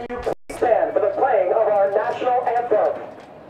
Will you please stand for the playing of our national anthem?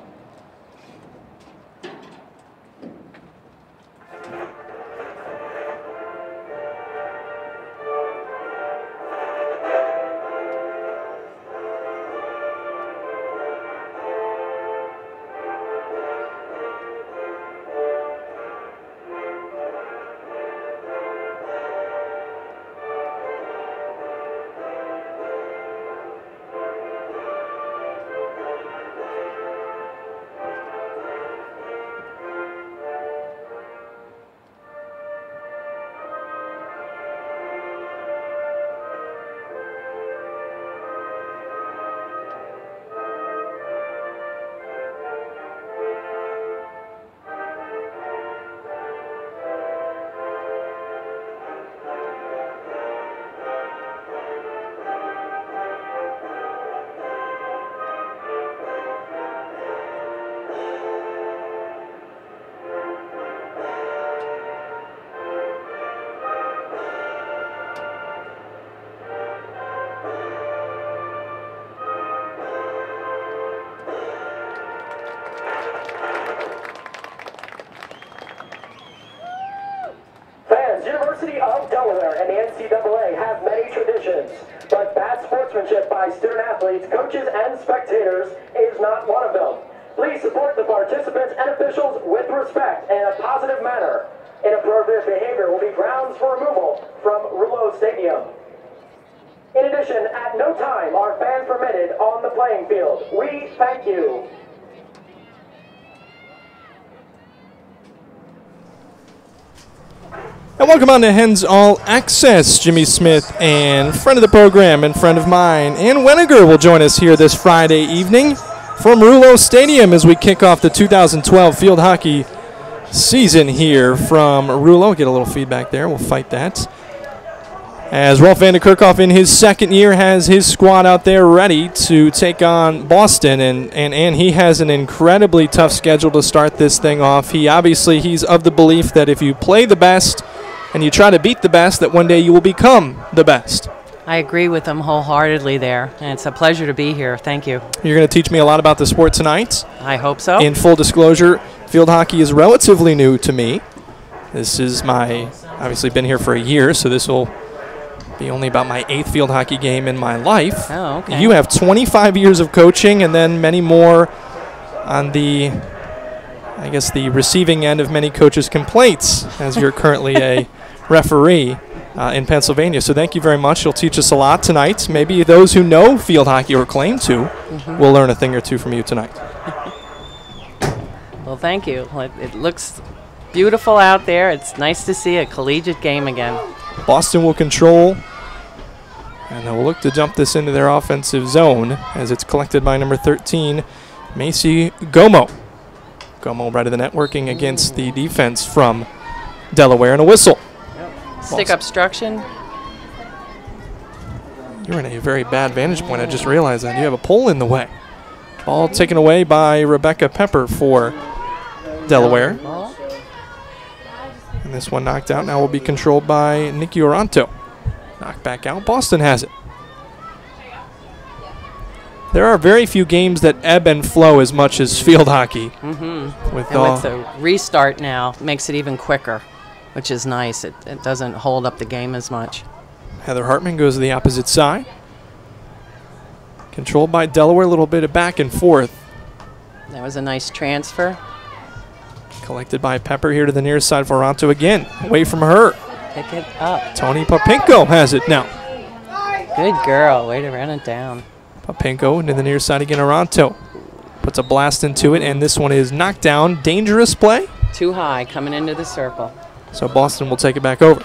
University of Delaware and the NCAA have many traditions, but bad sportsmanship by student athletes, coaches, and spectators is not one of them. Please support the participants and officials with respect and in a positive manner. Inappropriate behavior will be grounds for removal from Rouleau Stadium. In addition, at no time are fans permitted on the playing field. We thank you. And welcome on to Hens All Access. Jimmy Smith and friend of the program and friend of mine, Ann Weniger, will join us here this Friday evening from Rouleau Stadium as we kick off the 2012 field hockey season here from Rouleau. Get a little feedback there. We'll fight that. As Rolf van der Kerkhoff in his second year has his squad out there ready to take on Boston. And he has an incredibly tough schedule to start this thing off. He's of the belief that if you play the best and you try to beat the best, that one day you will become the best. I agree with him wholeheartedly there, and it's a pleasure to be here. Thank you. You're going to teach me a lot about the sport tonight. I hope so. In full disclosure, field hockey is relatively new to me. This is obviously been here for a year, so this will be only about my 8th field hockey game in my life. Oh, okay. You have 25 years of coaching and then many more on the receiving end of many coaches' complaints, as you're currently a referee in Pennsylvania. So thank you very much. You'll teach us a lot tonight. Maybe those who know field hockey or claim to will learn a thing or two from you tonight. Well, thank you. It looks beautiful out there. It's nice to see a collegiate game again. Boston will control, and they'll look to jump this into their offensive zone as it's collected by number 13, Macy Gomo. Gomo right of the net working against the defense from Delaware, and a whistle. Stick obstruction. You're in a very bad vantage point. I just realized that. You have a pole in the way. Ball taken away by Rebecca Pepper for Delaware. And this one knocked out now will be controlled by Nikki Oranto. Knocked back out. Boston has it. There are very few games that ebb and flow as much as field hockey. With the restart now, makes it even quicker, which is nice. It doesn't hold up the game as much. Heather Hartman goes to the opposite side. Controlled by Delaware, a little bit of back and forth. That was a nice transfer. Collected by Pepper here to the near side for Oranto again. Away from her. Pick it up. Tony Papinko has it now. Good girl. Way to run it down. Papinko into the near side again. Oranto puts a blast into it, and this one is knocked down. Dangerous play. Too high, coming into the circle. So Boston will take it back over.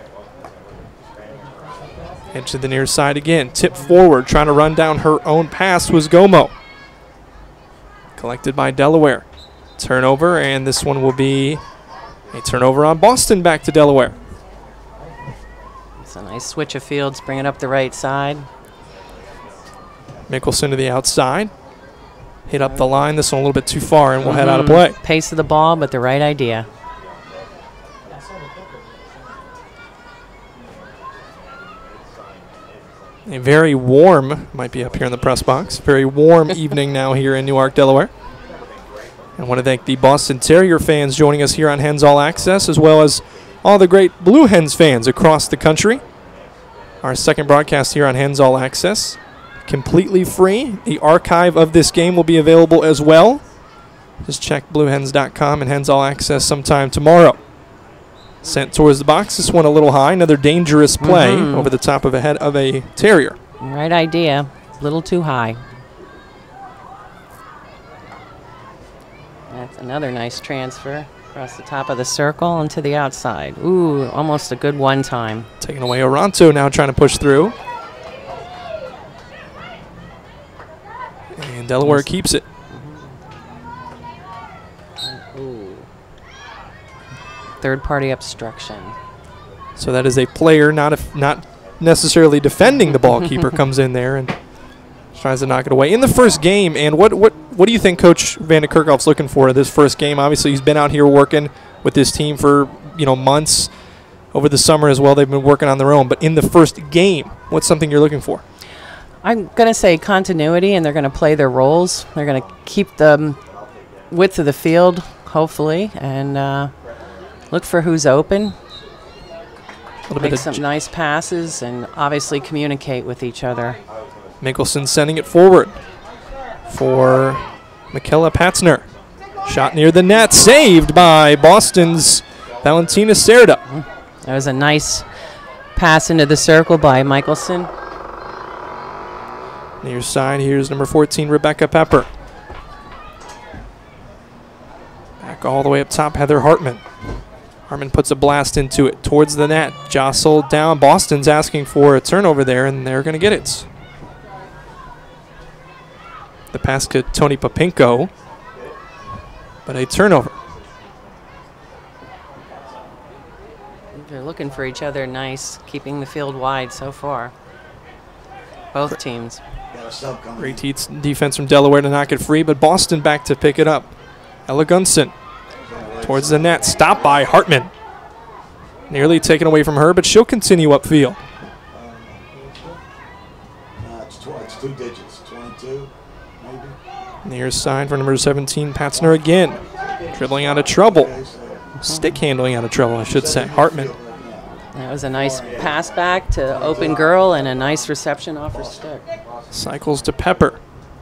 Into the near side again. Tip forward, trying to run down her own pass was Gomo. Collected by Delaware. Turnover, and this one will be a turnover on Boston back to Delaware. It's a nice switch of fields, bring it up the right side. Mickelson to the outside. Hit up the line. This one a little bit too far, and we'll head out of play. Pace of the ball, but the right idea. A very warm, might be up here in the press box, very warm evening now here in Newark, Delaware. I want to thank the Boston Terrier fans joining us here on Hens All Access, as well as all the great Blue Hens fans across the country. Our second broadcast here on Hens All Access, completely free. The archive of this game will be available as well. Just check bluehens.com and Hens All Access sometime tomorrow. Sent towards the box. This one a little high. Another dangerous play over the top of a head of a Terrier. Right idea. A little too high. That's another nice transfer across the top of the circle and to the outside. Ooh, almost a good one time. Taking away Oronto now trying to push through. And Delaware keeps it. Third-party obstruction. So that is a player, not necessarily defending the ball. Keeper comes in there and tries to knock it away in the first game. And what do you think Coach Van de Kerkhoff's looking for this first game? Obviously, he's been out here working with this team for months over the summer as well. They've been working on their own. But in the first game, what's something you're looking for? I'm going to say continuity, and they're going to play their roles. They're going to keep the width of the field, hopefully, and look for who's open. Make some nice passes and obviously communicate with each other. Mickelson sending it forward for Michaela Patzner. Shot near the net, saved by Boston's Valentina Cerda. That was a nice pass into the circle by Michelson. Near side, here's number 14, Rebecca Pepper. Back all the way up top, Heather Hartman. Hartman puts a blast into it towards the net. Jostled down. Boston's asking for a turnover there, and they're going to get it. The pass to Tony Papinko, but a turnover. They're looking for each other nice, keeping the field wide so far. Both teams. Great defense from Delaware to knock it free, but Boston back to pick it up. Ella Gunson towards the net, stopped by Hartman. Nearly taken away from her, but she'll continue upfield. It's 2 digits, 22, maybe. Near side for number 17, Patzner again. Dribbling out of trouble. Stick handling out of trouble, I should say. Hartman. That was a nice pass back to open girl and a nice reception off her stick. Cycles to Pepper.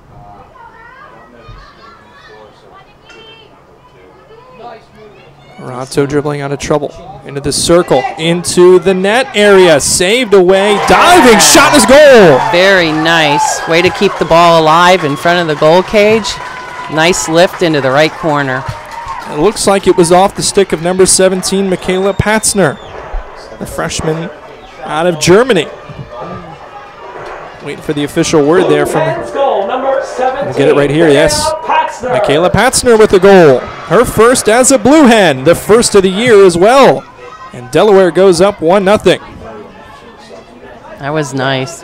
Oronto dribbling out of trouble. Into the circle. Into the net area. Saved away. Diving shot is goal. Very nice. Way to keep the ball alive in front of the goal cage. Nice lift into the right corner. It looks like it was off the stick of number 17, Michaela Patzner, the freshman out of Germany. Waiting for the official word there from. We'll get it right here, yes. Michaela Patzner with the goal. Her first as a Blue Hen, the first of the year as well. And Delaware goes up 1-0. That was nice.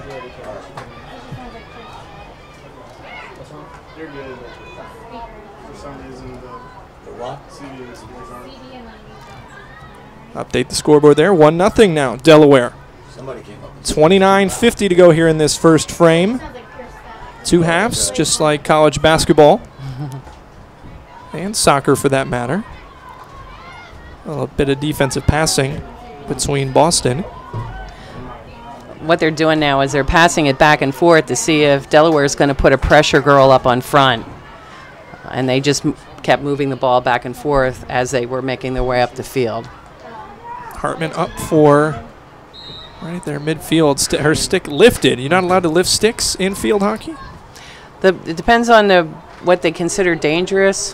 Update the scoreboard there. 1-0 now, Delaware. 29:50 to go here in this first frame. 2 halves, just like college basketball. And soccer for that matter. A little bit of defensive passing between Boston. What they're doing now is they're passing it back and forth to see if Delaware's going to put a pressure girl up on front. And they just kept moving the ball back and forth as they were making their way up the field. Hartman up for right there midfield. Her stick lifted. You're not allowed to lift sticks in field hockey? It depends on what they consider dangerous.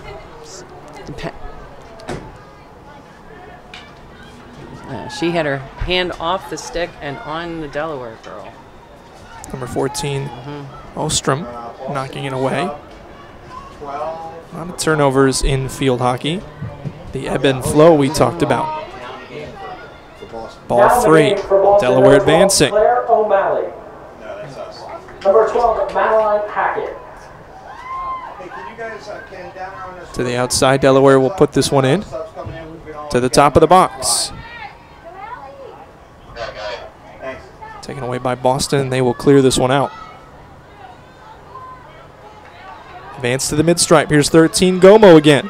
She had her hand off the stick and on the Delaware girl. Number 14, Ostrom, knocking it away. A lot of turnovers in field hockey. The ebb and flow we talked about. Ball 3, Delaware advancing. Claire O'Malley. Number 12, Madeline Hackett. To the outside, Delaware will put this one in. To the top of the box. Taken away by Boston, and they will clear this one out. Advance to the mid-stripe. Here's 13, Gomo again.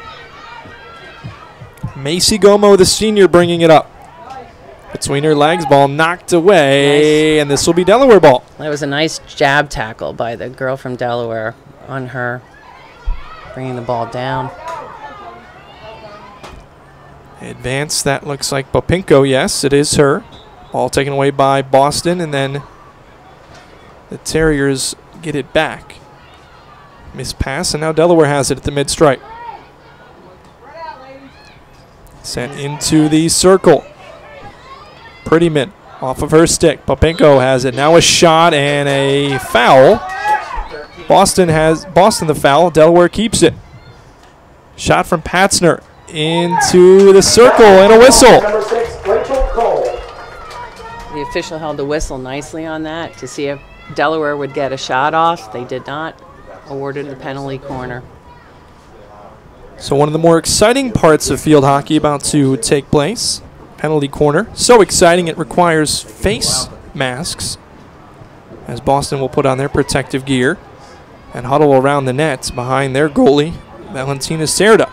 Macy Gomo, the senior, bringing it up. Between her legs, ball knocked away, and this will be Delaware ball. That was a nice jab tackle by the girl from Delaware on her, bringing the ball down. Advance, that looks like Popinko. Yes, it is her. Ball taken away by Boston, and then the Terriers get it back. Missed pass, and now Delaware has it at the mid-stripe. Sent into the circle. Prettyman off of her stick. Popinko has it. Now a shot and a foul. Boston the foul. Delaware keeps it. Shot from Patzner into the circle and a whistle. Number 6, Rachel Cole. The official held the whistle nicely on that to see if Delaware would get a shot off. They did not. Awarded the penalty corner. So one of the more exciting parts of field hockey about to take place. Penalty corner. So exciting it requires face masks, as Boston will put on their protective gear and huddle around the nets behind their goalie, Valentina Cerda.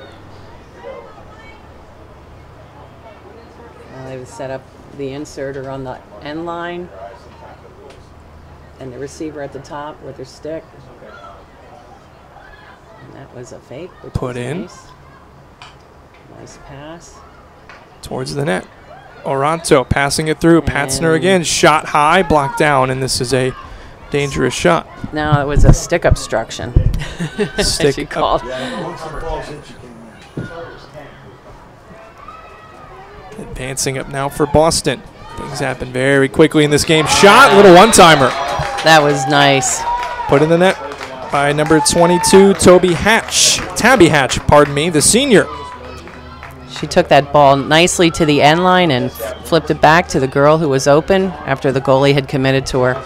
They've set up the inserter on the end line and the receiver at the top with their stick. And that was a fake, which Put was in. nice. Nice pass. Towards the net. Oranto passing it through. Patzner again. Shot high, blocked down, and this is a dangerous shot. Now it was a stick obstruction. Stick she called. Yeah, once the ball's hit, you can win. Advancing up now for Boston. Things happen very quickly in this game. Shot, little one-timer. That was nice. Put in the net by number 22, Tabby Hatch, pardon me, the senior. She took that ball nicely to the end line and flipped it back to the girl who was open after the goalie had committed to her.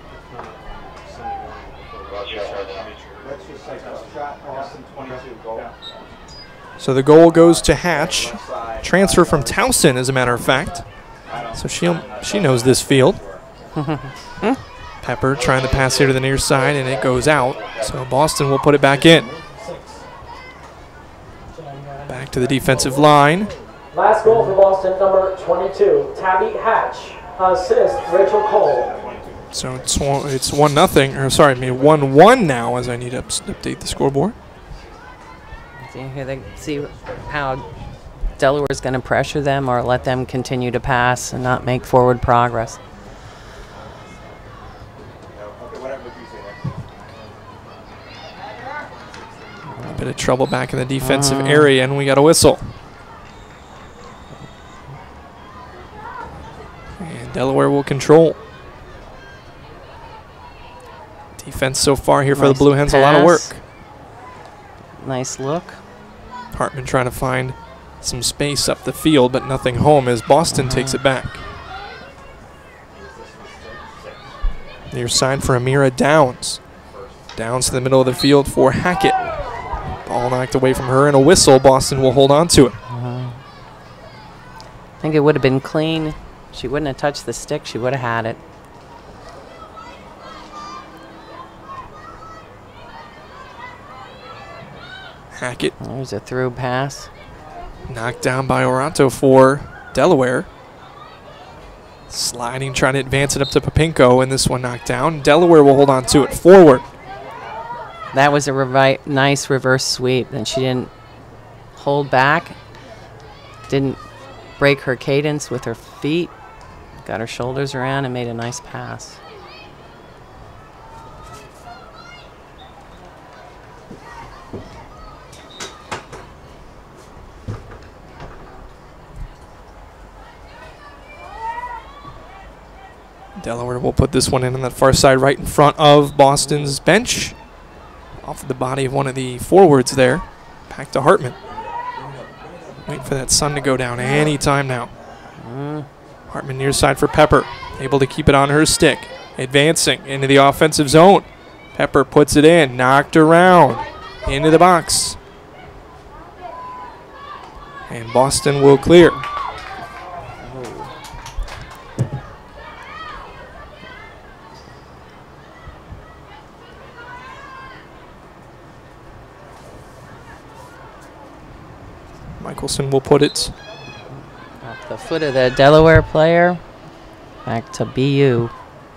So the goal goes to Hatch. Transfer from Towson, as a matter of fact. So she knows this field. Pepper trying to pass here to the near side, and it goes out. So Boston will put it back in. Back to the defensive line. Last goal for Boston, number 22, Tabby Hatch. Assist, Rachel Cole. So it's 1-0, or sorry, 1-1 now, as I need to update the scoreboard. See how Delaware's going to pressure them or let them continue to pass and not make forward progress. A bit of trouble back in the defensive area, and we got a whistle. And Delaware will control. Defense so far here for the Blue Hens, a lot of work. Nice look. Hartman trying to find some space up the field, but nothing home as Boston takes it back. Near side for Amira Downs. Downs to the middle of the field for Hackett. Ball knocked away from her, and a whistle. Boston will hold on to it. I think it would have been clean. She wouldn't have touched the stick. She would have had it. Hackett. There's a through pass. Knocked down by Oranto for Delaware. Sliding, trying to advance it up to Popinko, and this one knocked down. Delaware will hold on to it forward. That was a nice reverse sweep, and she didn't hold back. Didn't break her cadence with her feet. Got her shoulders around and made a nice pass. Delaware will put this one in on that far side right in front of Boston's bench. Off of the body of one of the forwards there. Back to Hartman. Wait for that sun to go down any time now. Hartman near side for Pepper. Able to keep it on her stick. Advancing into the offensive zone. Pepper puts it in. Knocked around. Into the box. And Boston will clear. Michelson will put it Off the foot of the Delaware player. Back to BU.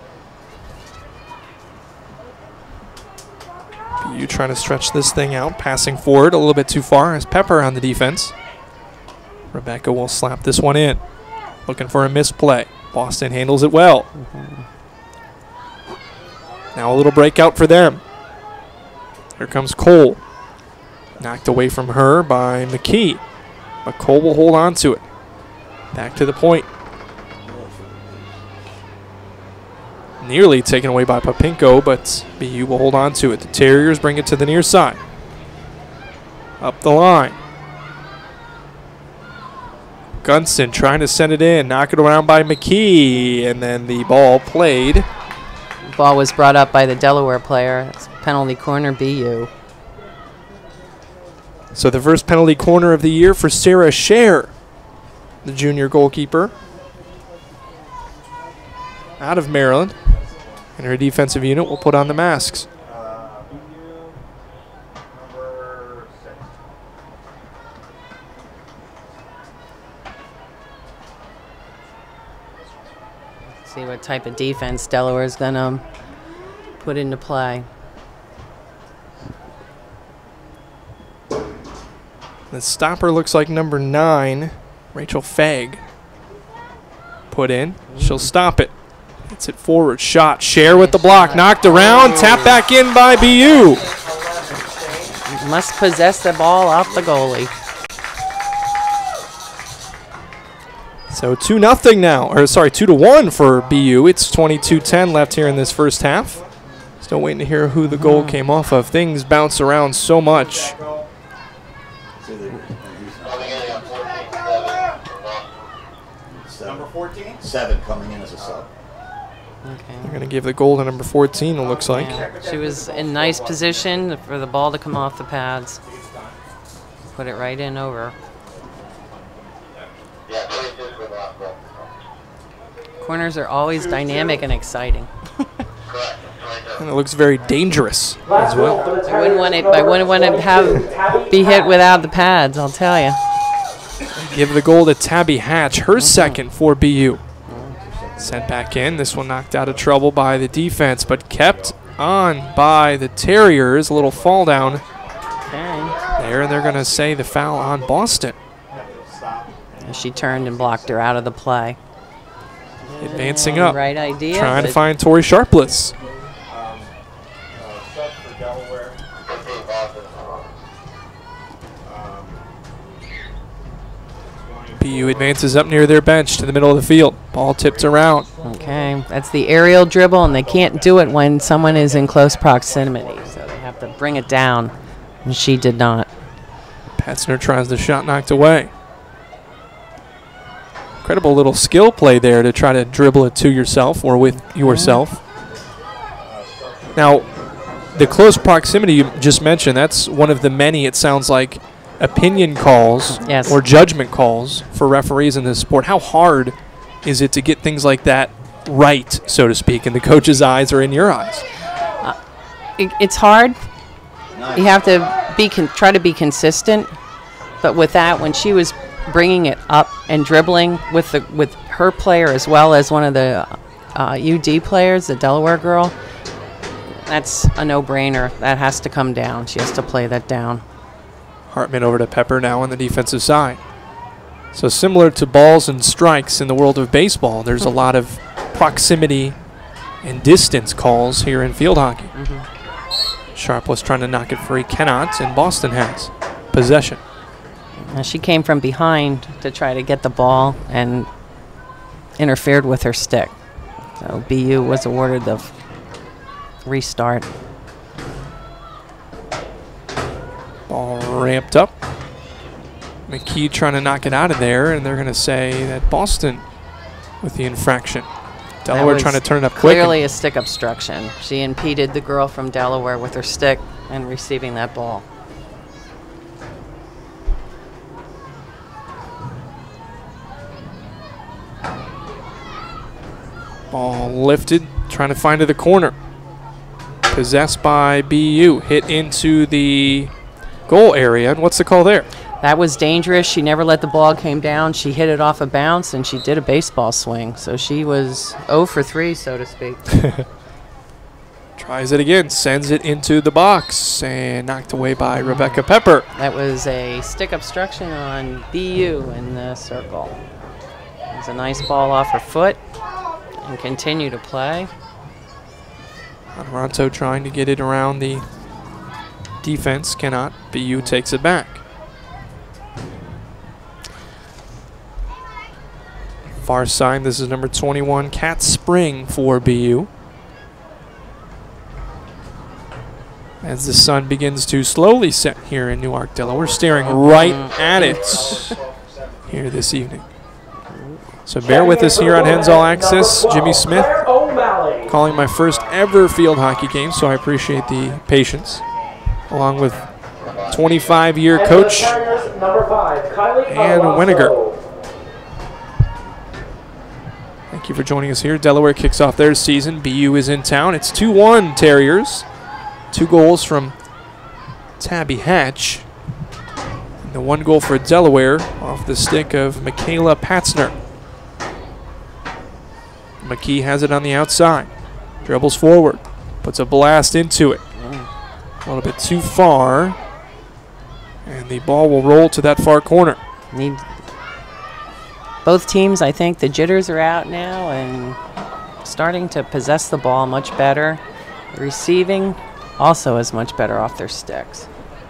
BU trying to stretch this thing out, passing forward a little bit too far as Pepper on the defense. Rebecca will slap this one in. Looking for a misplay. Boston handles it well. Now a little breakout for them. Here comes Cole. Knocked away from her by McKee. But Cole will hold on to it. Back to the point. Nearly taken away by Papinko, but BU will hold on to it. The Terriers bring it to the near side. Up the line. Gunston trying to send it in. Knock it around by McKee. And then the ball played. Ball was brought up by the Delaware player. It's penalty corner, BU. So the first penalty corner of the year for Sarah Scher, the junior goalkeeper out of Maryland. And her defensive unit will put on the masks. See what type of defense Delaware's going to put into play. The stopper looks like number 9, Rachel Fagg. Put in. She'll stop it. Hits it forward. Shot. Scher with the block. Knocked around. Tap back in by BU. Must possess the ball off the goalie. So 2-0 now. Or sorry, 2-1 for BU. It's 22-10 left here in this first half. Still waiting to hear who the goal came off of. Things bounce around so much. Number 14? 7 coming in as a sub. Okay. They're going to give the goal to number 14, it looks like. Yeah. She was in nice position for the ball to come off the pads. Put it right in over. Corners are always dynamic and exciting. And it looks very dangerous as well. I wouldn't want to be hit without the pads, I'll tell you. Give the goal to Tabby Hatch, her second for BU. Sent back in. This one knocked out of trouble by the defense, but kept on by the Terriers. A little fall down there, and they're going to say the foul on Boston. She turned and blocked her out of the play. Advancing up. Right idea. Trying to find Tori Sharpless. BU advances up near their bench to the middle of the field. Ball tipped around. Okay, that's the aerial dribble, and they can't do it when someone is in close proximity, so they have to bring it down, and she did not. Petzner tries the shot knocked away. Incredible little skill play there to try to dribble it to yourself or with yourself. Now, the close proximity you just mentioned, that's one of the many, it sounds like, opinion calls or judgment calls for referees in this sport. How hard is it to get things like that right, so to speak, in the coach's eyes or in your eyes? It's hard. You have to try to be consistent. But with that, when she was bringing it up and dribbling with her player as well as one of the UD players, the Delaware girl, that's a no-brainer. That has to come down. She has to play that down. Hartman over to Pepper now on the defensive side. So similar to balls and strikes in the world of baseball, there's a lot of proximity and distance calls here in field hockey. Sharpless trying to knock it free, cannot, and Boston has possession. Now she came from behind to try to get the ball and interfered with her stick. So BU was awarded the restart. Ball ramped up. McKee trying to knock it out of there, and they're going to say that Boston with the infraction. Delaware trying to turn it up quick. Clearly a stick obstruction. She impeded the girl from Delaware with her stick and receiving that ball. Ball lifted, trying to find to the corner. Possessed by BU. Hit into the goal area. And what's the call there? That was dangerous. She never let the ball came down. She hit it off a bounce, and she did a baseball swing. So she was 0 for 3, so to speak. Tries it again, sends it into the box, and knocked away by Rebecca Pepper. That was a stick obstruction on BU in the circle. It was a nice ball off her foot, and continue to play. Toronto trying to get it around the defense, cannot. BU takes it back. Far side, this is number 21, Kat Spring for BU. As the sun begins to slowly set here in Newark, Delaware, staring right at it here this evening. So bear with us here on Hens All Access. Jimmy Smith calling my first ever field hockey game, so I appreciate the patience, along with 25-year coach Ann Weniger. Thank you for joining us here. Delaware kicks off their season. BU is in town. It's 2-1 Terriers. 2 goals from Tabby Hatch. And the 1 goal for Delaware off the stick of Michaela Patzner. McKee has it on the outside. Dribbles forward. Puts a blast into it. A little bit too far. And the ball will roll to that far corner. Both teams, I think the jitters are out now and starting to possess the ball much better. Receiving also is much better off their sticks.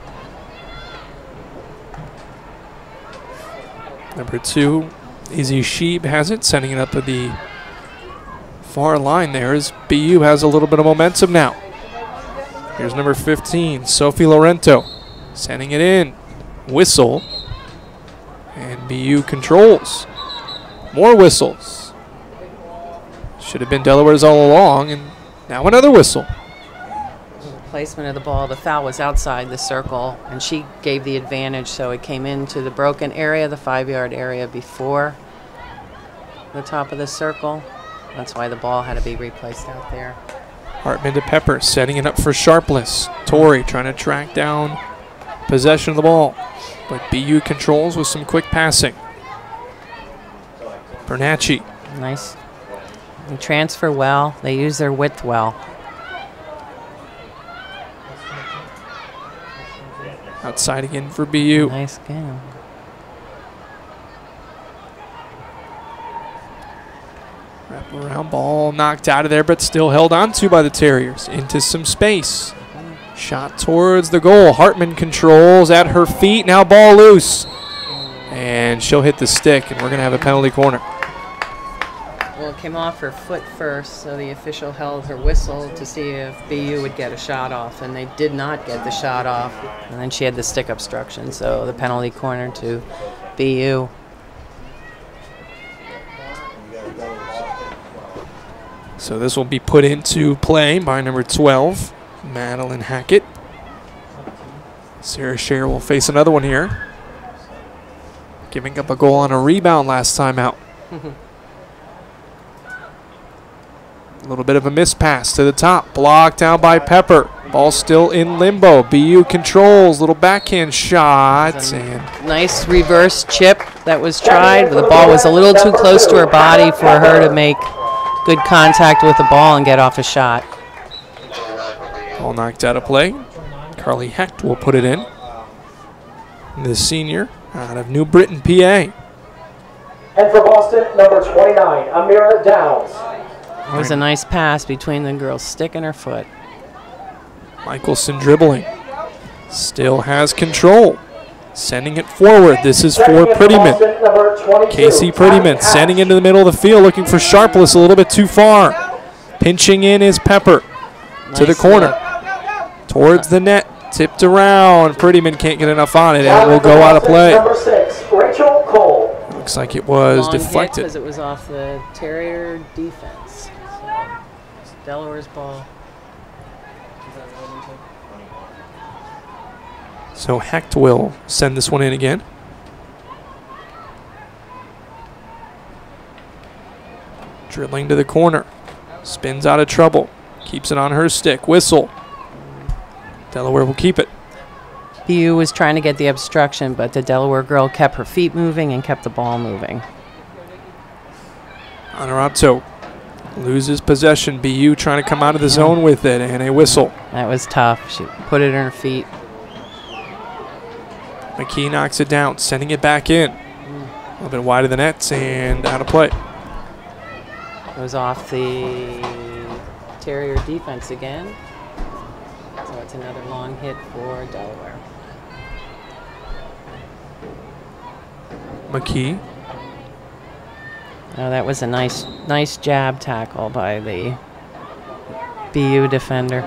Number 2, Izzy Sheeb has it, sending it up at the far line there as BU has a little bit of momentum now. Here's number 15, Sophie Lorento, sending it in. Whistle. And BU controls. More whistles. Should have been Delaware's all along, and now another whistle. Placement of the ball, the foul was outside the circle, and she gave the advantage, so it came into the broken area, the 5-yard area before the top of the circle. That's why the ball had to be replaced out there. Hartman to Pepper, setting it up for Sharpless. Torrey trying to track down possession of the ball, but BU controls with some quick passing. Bernacci. Nice. They transfer well. They use their width well. Outside again for BU. Nice game. Wrap around, ball knocked out of there, but still held on to by the Terriers. Into some space. Shot towards the goal. Hartman controls at her feet. Now ball loose. And she'll hit the stick, and we're going to have a penalty corner. Well, it came off her foot first, so the official held her whistle to see if BU would get a shot off, and they did not get the shot off. And then she had the stick obstruction, so the penalty corner to BU. So this will be put into play by number 12, Madeline Hackett. Sarah Scher will face another one here. Giving up a goal on a rebound last time out. A little bit of a miss pass to the top. Blocked down by Pepper. Ball still in limbo. BU controls. Little backhand shot. And nice reverse chip that was tried. But the ball was a little too close to her body for her to make good contact with the ball and get off a shot. Ball knocked out of play. Carly Hecht will put it in. The senior out of New Britain, PA. And for Boston, number 29, Amira Downs. It was a nice pass between the girl's stick and her foot. Michelson dribbling. Still has control. Sending it forward. This is for Prettyman. Casey Prettyman sending into the middle of the field, looking for Sharpless a little bit too far. Pinching in is Pepper to the corner. Towards the net. Tipped around. Prettyman can't get enough on it, and it will go out of play. Number 6, Rachel Cole. Looks like it was Long deflected. because it was off the Terrier defense. So Delaware's ball. So Hecht will send this one in again. Dribbling to the corner. Spins out of trouble. Keeps it on her stick. Whistle. Delaware will keep it. BU was trying to get the obstruction, but the Delaware girl kept her feet moving and kept the ball moving. Honorato loses possession. BU trying to come out of the zone with it, and a whistle. That was tough. She put it in her feet. McKee knocks it down, sending it back in. A little bit wide of the nets and out of play. It was off the Terrier defense again. So it's another long hit for Delaware. McKee. Oh, that was a nice jab tackle by the BU defender.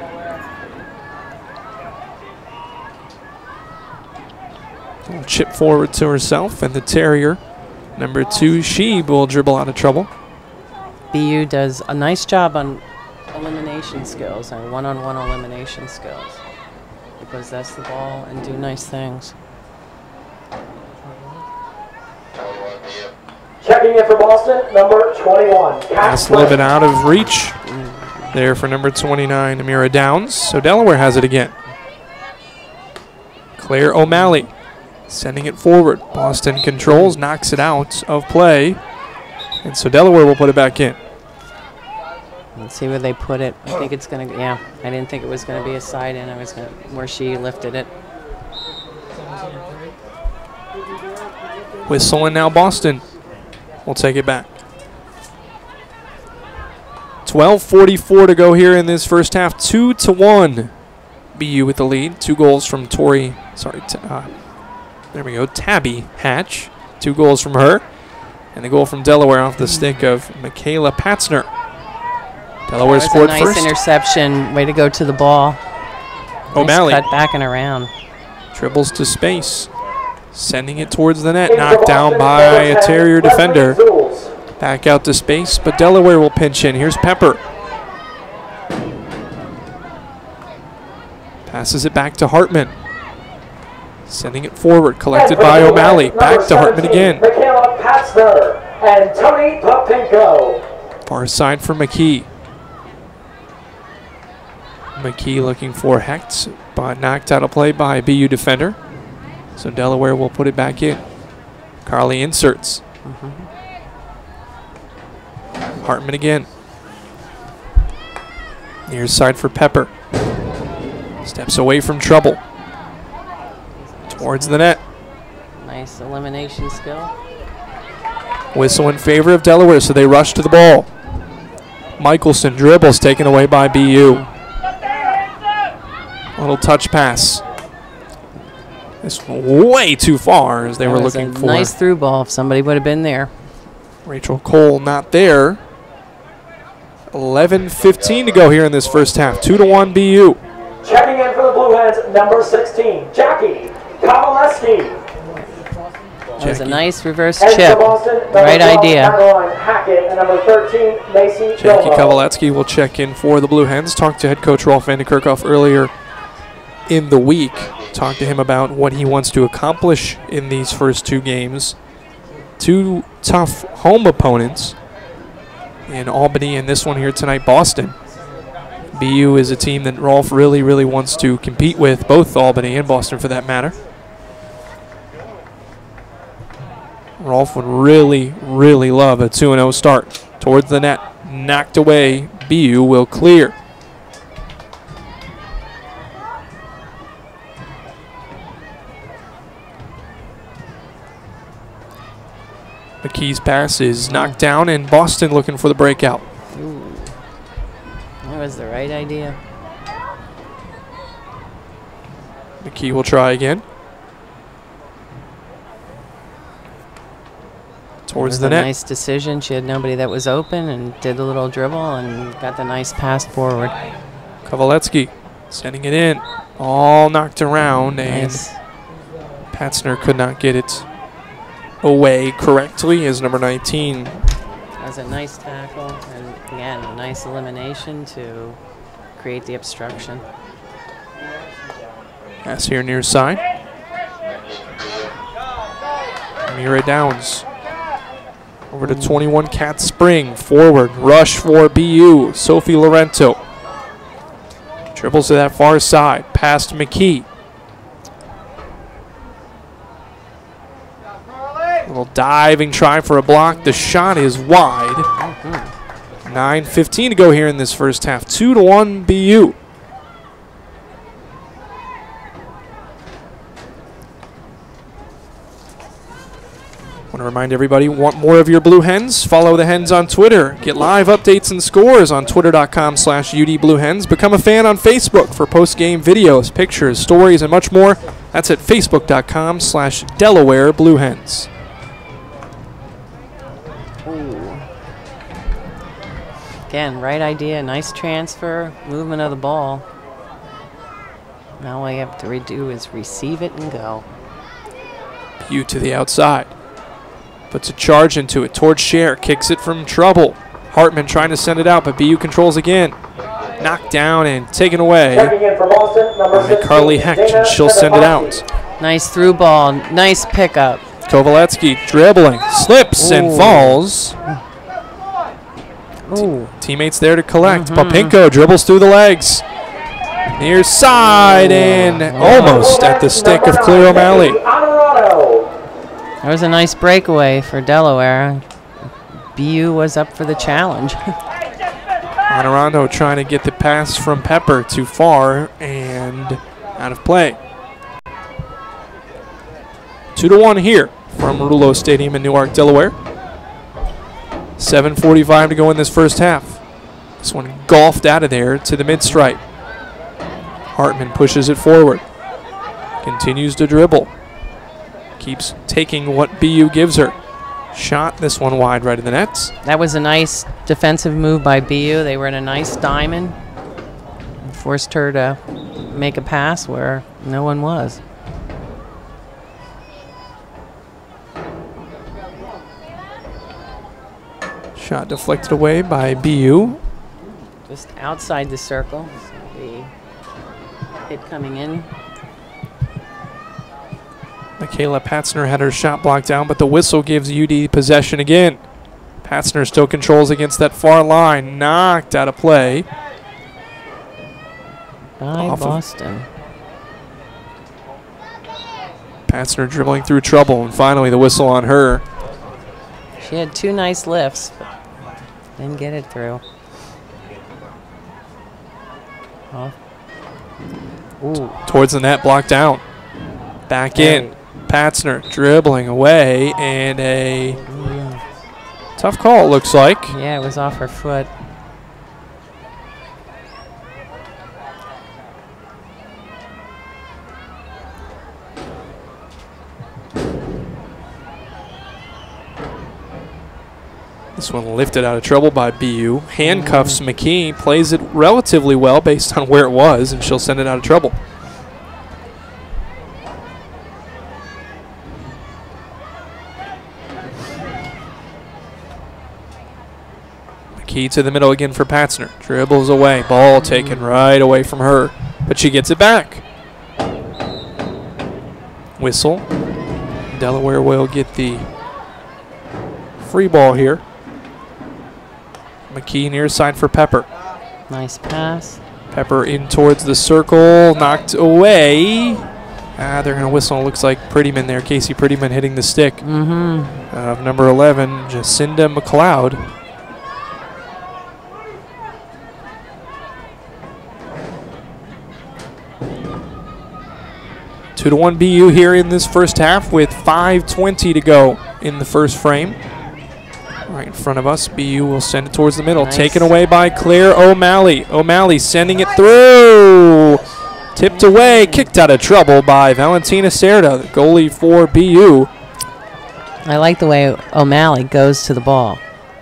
Little chip forward to herself, and the Terrier, number 2, Sheeb, will dribble out of trouble. BU does a nice job on elimination skills and one-on-one elimination skills. They possess the ball and do nice things. Checking in for Boston, number 21. Pass a little bit out of reach there for number 29, Amira Downs. So Delaware has it again. Claire O'Malley sending it forward. Boston controls, knocks it out of play. And so Delaware will put it back in. Let's see where they put it. I think it's going to, yeah, I didn't think it was going to be a side in. I was going to, where she lifted it. Whistle, and now Boston will take it back. 12:44 to go here in this first half. 2-1. BU with the lead. 2 goals from there we go, Tabby Hatch. 2 goals from her. And the goal from Delaware off the stick of Michaela Patzner. Delaware scored nice first. Interception. Way to go to the ball. O'Malley. Nice cut back and around. Dribbles to space. Sending it towards the net. Knocked down by a Terrier defender. Back out to space, but Delaware will pinch in. Here's Pepper. Passes it back to Hartman. Sending it forward. Collected by O'Malley. Back to Hartman again. Michaela Patzner and Tony Popinko. Far side for McKee. McKee looking for Hecht, but knocked out of play by a BU defender. So Delaware will put it back in. Carly inserts. Hartman again. Near side for Pepper. Steps away from trouble. Towards the net. Nice elimination skill. Whistle in favor of Delaware, so they rush to the ball. Michelson dribbles, taken away by BU. Little touch pass. It's way too far as they were looking for. Nice through ball if somebody would have been there. Rachel Cole not there. 11:15 to go here in this first half. 2-1 BU. Checking in for the Blue Hens, number 16, Jackie Kowaleski. That was a nice reverse And chip. for Boston, number Right 12, idea. Madeline Hackett, and number 13, Macy Jackie Domo. Kowaletsky will check in for the Blue Hens. Talked to head coach Rolf Vandekerkhoff earlier in the week. Talked to him about what he wants to accomplish in these first 2 games. 2 tough home opponents in Albany and this one here tonight, Boston. BU is a team that Rolf really, really wants to compete with, both Albany and Boston for that matter. Rolf would really, really love a 2-0 start. Towards the net, knocked away. BU will clear. McKee's pass is knocked down, and Boston looking for the breakout. That was the right idea. McKee will try again. Towards the net. Nice decision. She had nobody that was open and did a little dribble and got the nice pass forward. Kowaletsky sending it in. All knocked around, and Nice. Patzner could not get it away correctly as number 19. That was a nice tackle, and again, a nice elimination to create the obstruction. Pass here near side. Amira Downs. Over to 21, Kat Spring. Forward, rush for BU. Sophie Lorento. Dribbles to that far side. Past McKee. little diving try for a block. The shot is wide. 9:15 to go here in this first half. 2-1 BU. Want to remind everybody, want more of your Blue Hens? Follow the Hens on Twitter. Get live updates and scores on twitter.com/UDBlueHens. Become a fan on Facebook for post-game videos, pictures, stories, and much more. That's at facebook.com/Delaware Blue Hens. Again, right idea, nice transfer, movement of the ball. Now all you have to do is receive it and go. BU to the outside. Puts a charge into it towards Scher. Kicks it from trouble. Hartman trying to send it out, but BU controls again. Knocked down and taken away by Carly Hecht, and she'll send it out. Nice through ball, nice pickup. Kovaletsky dribbling, slips and falls. Ooh. Teammates there to collect. Popinko dribbles through the legs. Near side and almost at the stick of Claire O'Malley. That was a nice breakaway for Delaware. BU was up for the challenge. Honorando trying to get the pass from Pepper too far and out of play. 2-1 here from Rulo Stadium in Newark, Delaware. 7:45 to go in this first half. This one golfed out of there to the mid-stripe. Hartman pushes it forward. Continues to dribble. Keeps taking what BU gives her. Shot this one wide right of the nets. That was a nice defensive move by BU. They were in a nice diamond. Forced her to make a pass where no one was. Shot deflected away by BU. Just outside the circle. The hit coming in. Michaela Patzner had her shot blocked down, but the whistle gives UD possession again. Patzner still controls against that far line. Knocked out of play. By Boston. Patzner dribbling through trouble, and finally the whistle on her. She had two nice lifts, but didn't get it through. Oh. Ooh. Towards the net, blocked down. Back in. Patzner dribbling away, and a tough call, it looks like. Yeah, it was off her foot. This one lifted out of trouble by BU. Handcuffs McKee, plays it relatively well based on where it was, and she'll send it out of trouble. McKee to the middle again for Patzner. Dribbles away, ball taken right away from her, but she gets it back. Whistle. Delaware will get the free ball here. McKee near side for Pepper. Nice pass. Pepper in towards the circle, knocked away. They're going to whistle. Looks like Prettyman there. Casey Prettyman hitting the stick of number 11, Jacinda McLeod. Two to 1 BU here in this first half with 5:20 to go in the first frame. Right in front of us, BU will send it towards the middle. Nice. Taken away by Claire O'Malley. O'Malley sending it through. Tipped away, kicked out of trouble by Valentina Cerda, the goalie for BU. I like the way O'Malley goes to the ball.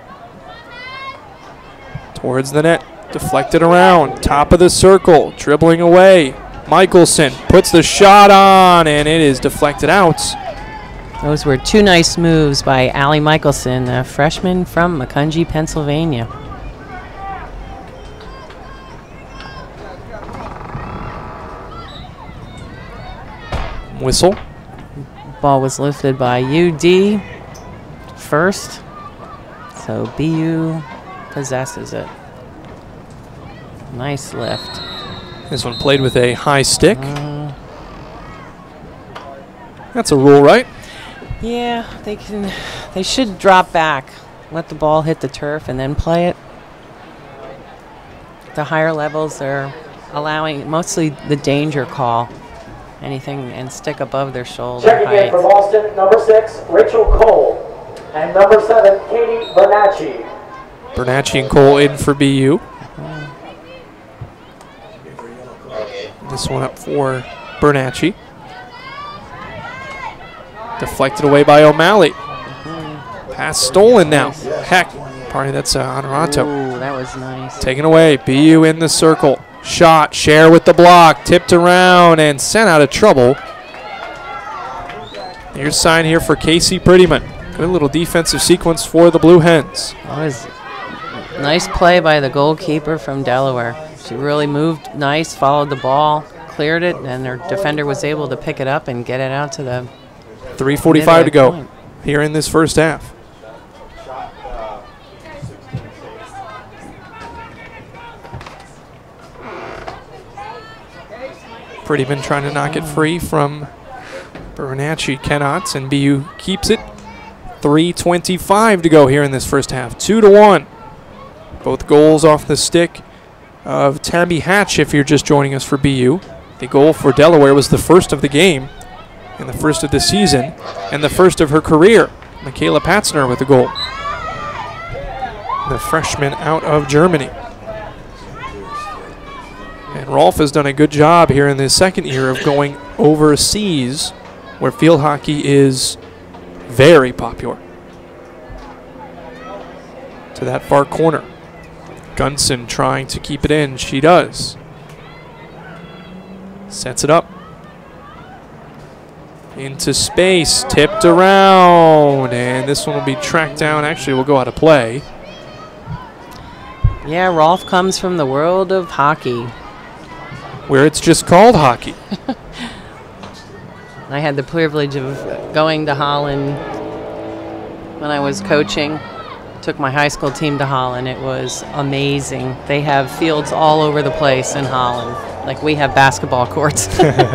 Towards the net, deflected around, top of the circle, dribbling away. Michelson puts the shot on, and it is deflected out. Those were two nice moves by Allie Michelson, a freshman from Macungie, Pennsylvania. Whistle. Ball was lifted by UD first, so BU possesses it. Nice lift. This one played with a high stick. That's a rule, right? Yeah, they should drop back, let the ball hit the turf, and then play it. The higher levels are allowing mostly the danger call, anything, and stick above their shoulder Checking in height. from Austin, number 6, Rachel Cole. And number 7, Katie Bernacci. Bernacci and Cole in for BU. This one up for Bernacci. Deflected away by O'Malley. Pass stolen now. Heck, pardon, that's Honorato. Ooh, that was nice. Taken away. BU in the circle. Shot. Share with the block. Tipped around and sent out of trouble. Here's sign here for Casey Prettyman. Good little defensive sequence for the Blue Hens. That was nice play by the goalkeeper from Delaware. She really moved nice, followed the ball, cleared it, and their defender was able to pick it up and get it out to the 3:45 to go point. here in this first half. Prettyman trying to knock it free from Bernacci. Cannot, and BU keeps it. 3:25 to go here in this first half. 2-1. Both goals off the stick of Tabby Hatch if you're just joining us for BU. The goal for Delaware was the first of the game and the first of the season and the first of her career. Michaela Patzner with the goal. The freshman out of Germany. And Rolf has done a good job here in his second year of going overseas where field hockey is very popular. To that far corner. Gunson trying to keep it in. She does. Sets it up. Into space. Tipped around. And this one will be tracked down. Actually, will go out of play. Yeah, Rolf comes from the world of hockey. Where it's just called hockey. I had the privilege of going to Holland when I was coaching. Took my high school team to Holland. It was amazing. They have fields all over the place in Holland, like we have basketball courts.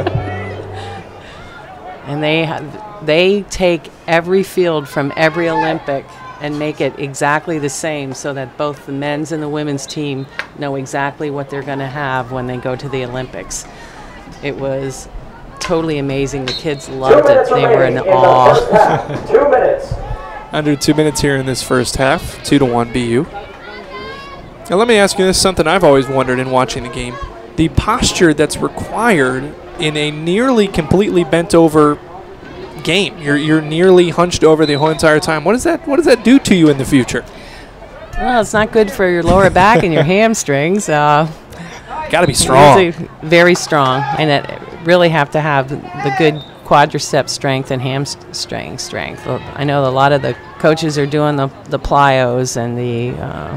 And they take every field from every Olympic and make it exactly the same so that both the men's and the women's team know exactly what they're going to have when they go to the Olympics. It was totally amazing. The kids loved it. They were in awe. 2 minutes. Under 2 minutes here in this first half. 2-1 BU. Now let me ask you this, something I've always wondered in watching the game. The posture that's required in a nearly completely bent over game. You're nearly hunched over the whole entire time. What does that do to you in the future? Well, it's not good for your lower back and your hamstrings. Got to be strong. Usually very strong, and it really have to have the good quadricep strength and hamstring strength. I know a lot of the coaches are doing the plyos and the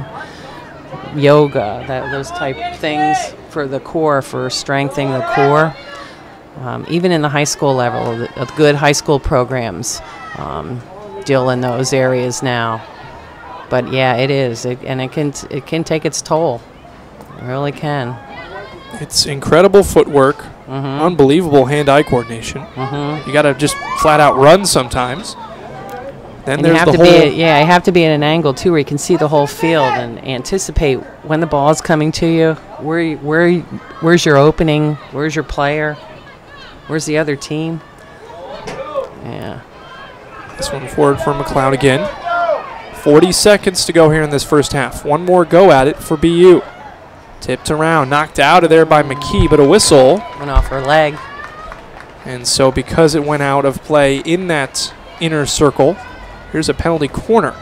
yoga, those type things for the core, for strengthening the core. Even in the high school level, the good high school programs deal in those areas now. But yeah, it is, and it can take its toll. It really can. It's incredible footwork, unbelievable hand-eye coordination. You got to just flat out run sometimes. Then And there's you have you have to be at an angle too where you can see the whole field and anticipate when the ball is coming to you. Where's your opening? Where's your player? Where's the other team? Yeah. This one forward for McLeod again. 40 seconds to go here in this first half. One more go at it for BU. Tipped around, knocked out of there by McKee, but a whistle. Went off her leg. And so because it went out of play in that inner circle, here's a penalty corner.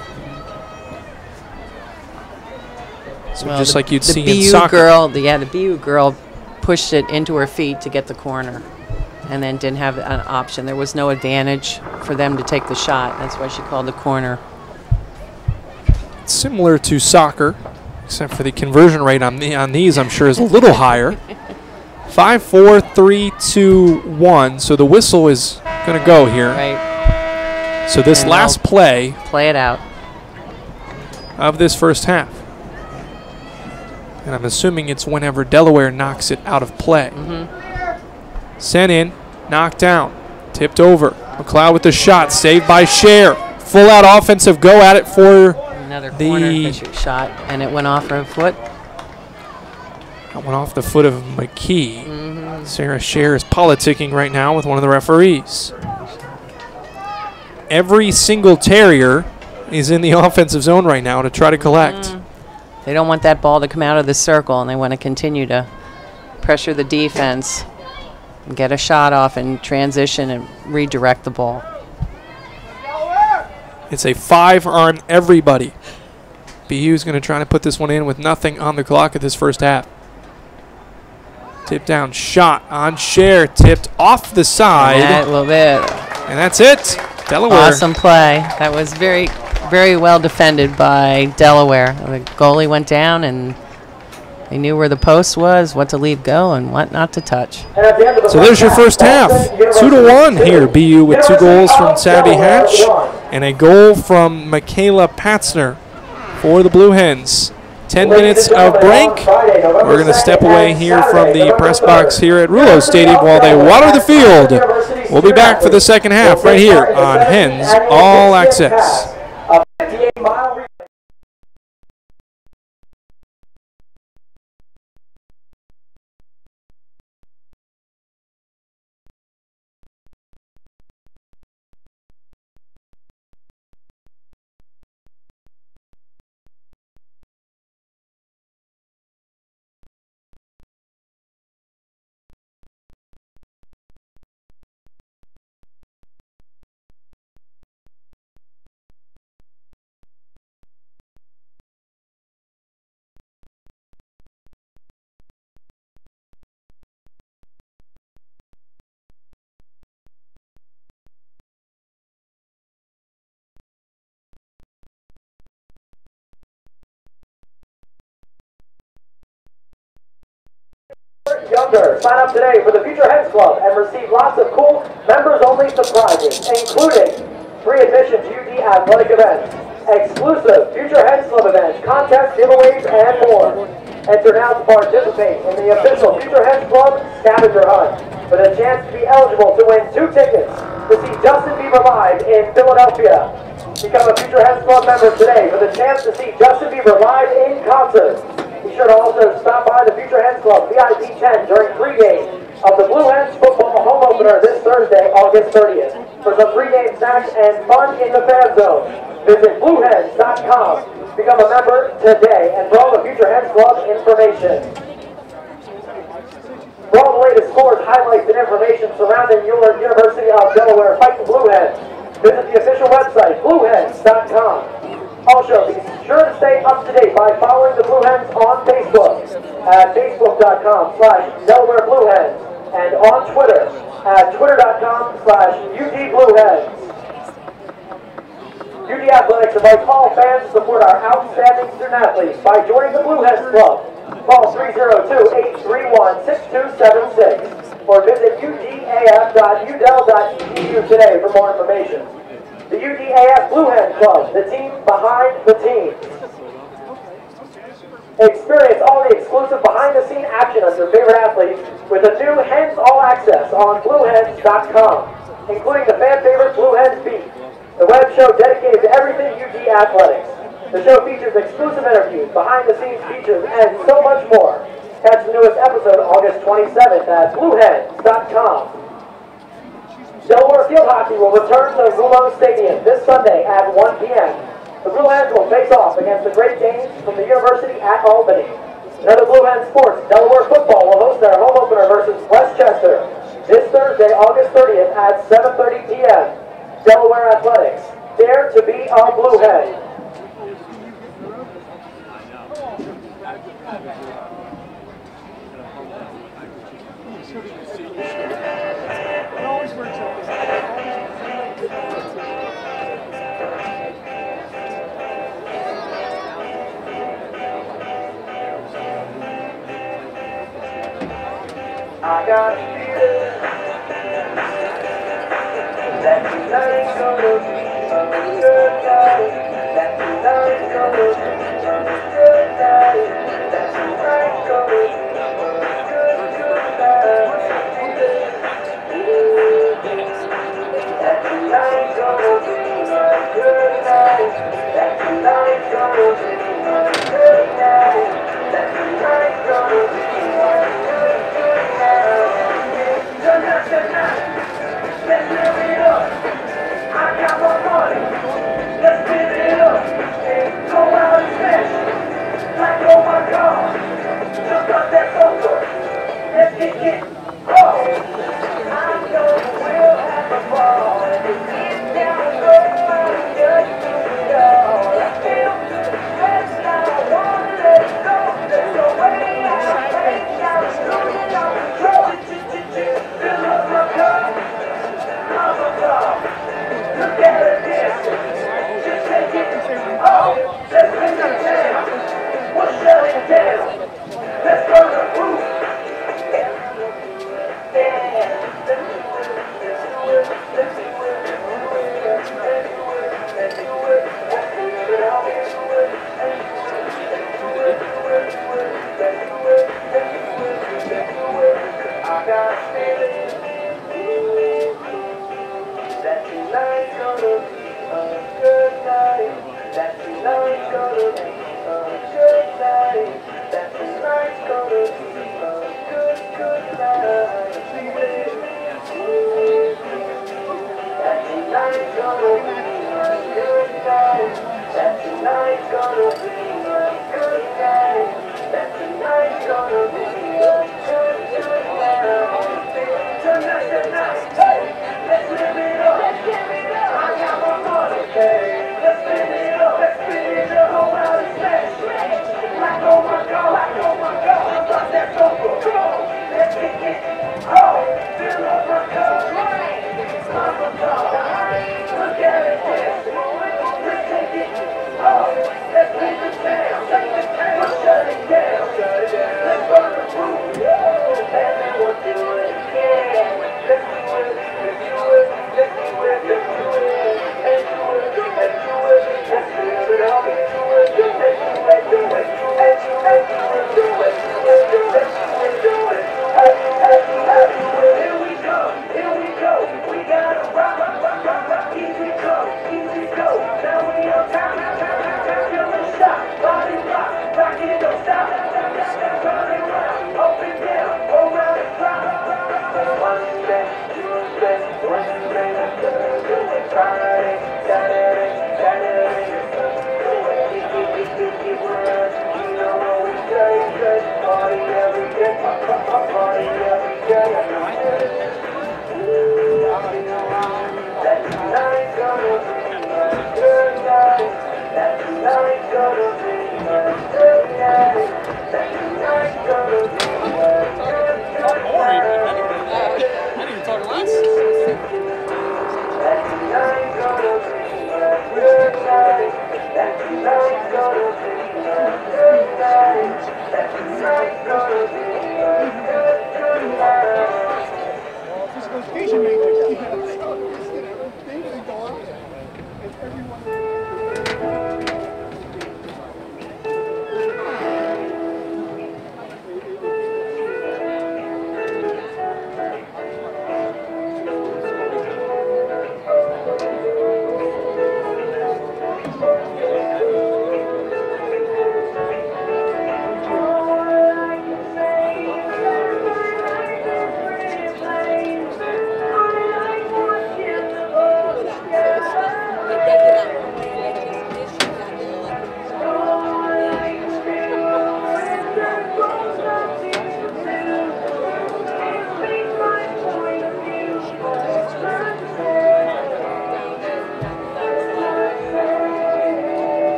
So Well, just like you'd the see BU in soccer. the BU girl pushed it into her feet to get the corner and then didn't have an option. There was no advantage for them to take the shot. That's why she called the corner. Similar to soccer, except for the conversion rate on these, I'm sure, is a little higher. 5, 4, 3, 2, 1. So the whistle is going to go here. Right. So this And last they'll play play it out. of this first half. And I'm assuming it's whenever Delaware knocks it out of play. Sent in, knocked down, tipped over. McLeod with the shot, saved by Scher. Full out offensive go at it for Another corner Fisher shot, and it went off her foot. That went off the foot of McKee. Sarah Scher is politicking right now with one of the referees. Every single Terrier is in the offensive zone right now to try to collect. They don't want that ball to come out of the circle, and they want to continue to pressure the defense and get a shot off and transition and redirect the ball. It's a 5 on everybody. BU is going to try to put this one in with nothing on the clock at this first half. Tip down shot on Scher, tipped off the side. Yeah, a little bit. And that's it. Delaware. Awesome play. That was very, very well defended by Delaware. The goalie went down, and they knew where the post was, what to leave go, and what not to touch. So there's your first half. 2-1 here. BU with 2 goals from Savvy Hatch and a goal from Michaela Patzner for the Blue Hens. 10 minutes of break. We're going to step away here from the press box here at Rouleau Stadium while they water the field. We'll be back for the second half right here on Hens All Access. Younger, sign up today for the Future Heads Club and receive lots of cool members-only surprises, including free admission to UD athletic events, exclusive Future Heads Club events, contests, giveaways, and more. Enter now to participate in the official Future Heads Club scavenger hunt with a chance to be eligible to win 2 tickets to see Justin Bieber live in Philadelphia. Become a Future Heads Club member today for the chance to see Justin Bieber live in concert. Be sure to also stop by the Future Hens Club VIP 10 during pregame of the Blue Hens football home opener this Thursday, August 30th, for some pregame snacks and fun in the fan zone. Visit BlueHens.com. Become a member today, and for all the Future Hens Club information. For all the latest scores, highlights, and information surrounding your University of Delaware Fighting Blue Hens, visit the official website, BlueHens.com. Also, be sure to stay up to date by following the Blue Hens on Facebook at facebook.com/Delaware Blue Hens and on Twitter at twitter.com/UD Blue Hens. UD Athletics invites all fans to support our outstanding student athletes by joining the Blue Hens Club. Call 302-831-6276 or visit udaf.udel.edu today for more information. The UDAF Blue Hen Club, the team behind the team. Experience all the exclusive behind-the-scene action of your favorite athletes with the new Hens All Access on BlueHens.com, including the fan-favorite Blue Hens Beat, the web show dedicated to everything UD athletics. The show features exclusive interviews, behind-the-scenes features, and so much more. Catch the newest episode August 27th at BlueHens.com. Delaware Field Hockey will return to Rouleau Stadium this Sunday at 1 p.m. The Blue Hens will face off against the Great Danes from the University at Albany. In other Blue Hens sports, Delaware football will host their home opener versus Westchester this Thursday, August 30th at 7:30 p.m. Delaware Athletics, dare to be our Blue Hen. I got a feeling that tonight's gonna be a good night. That tonight's gonna be a good night. That tonight's gonna be a good night. That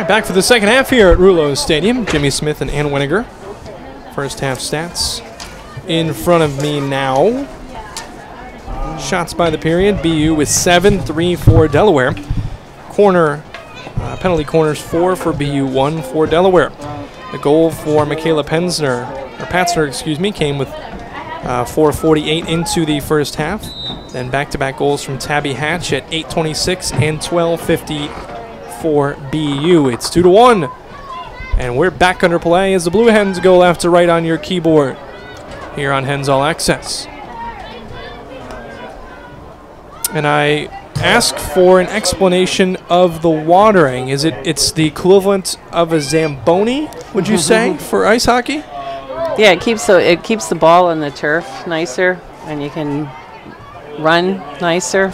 right, back for the second half here at Rouleau Stadium. Jimmy Smith and Ann Winiger. First half stats in front of me now. Shots by the period, BU with 7, 3 for Delaware. Penalty corners 4 for BU, 1 for Delaware. The goal for Michaela Patzner, came with 4:48 into the first half. Then back-to-back goals from Tabby Hatch at 8:26 and 12:50 for BU. It's 2-1. And we're back under play as the Blue Hens go left to right on your keyboard here on Hens All Access. And I ask for an explanation of the watering. It's the equivalent of a Zamboni, would you say, for ice hockey? Yeah, it keeps the ball on the turf nicer, and you can run nicer.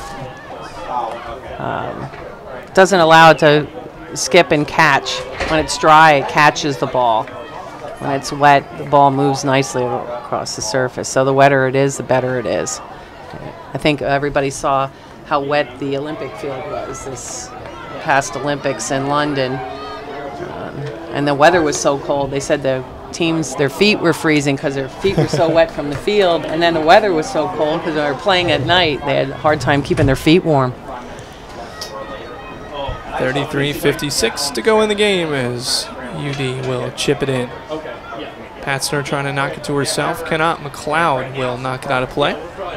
Doesn't allow it to skip and catch. When it's dry, it catches the ball. When it's wet, the ball moves nicely across the surface. So the wetter it is, the better it is. I think everybody saw how wet the Olympic field was this past Olympics in London. And the weather was so cold. They said the teams, their feet were freezing because their feet were so wet from the field. And then the weather was so cold because they were playing at night. They had a hard time keeping their feet warm. 33:56 to go in the game as UD will chip it in. Patzner trying to knock it to herself. Cannot. McLeod will knock it out of play.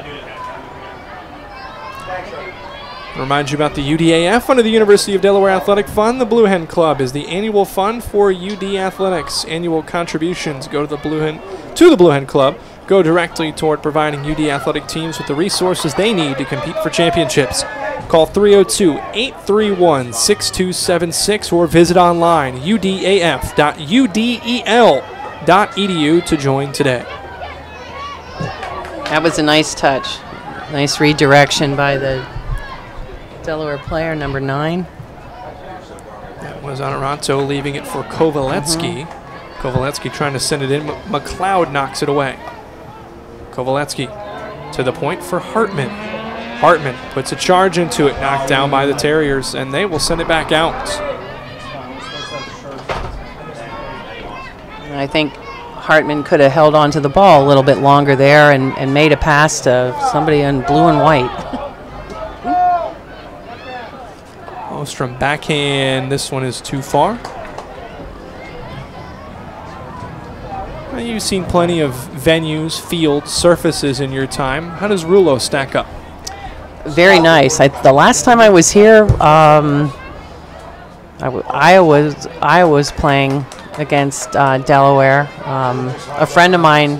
Remind you about the UDAF under the University of Delaware Athletic Fund. The Blue Hen Club is the annual fund for UD athletics. Annual contributions go to the Blue Hen Club go directly toward providing UD athletic teams with the resources they need to compete for championships. Call 302-831-6276 or visit online udaf.udel.edu to join today. That was a nice touch. Nice redirection by the Delaware player, number 9. That was Honorato leaving it for Kovaletsky. Kovaletsky trying to send it in. McLeod knocks it away. Kovaletsky to the point for Hartman. Hartman puts a charge into it, knocked down by the Terriers, and they will send it back out. I think Hartman could have held on to the ball a little bit longer there and made a pass to somebody in blue and white. Ostrom backhand. This one is too far. Now, you've seen plenty of venues, fields, surfaces in your time. How does Rouleau stack up? Very nice. The last time I was here, I was playing against Delaware. A friend of mine,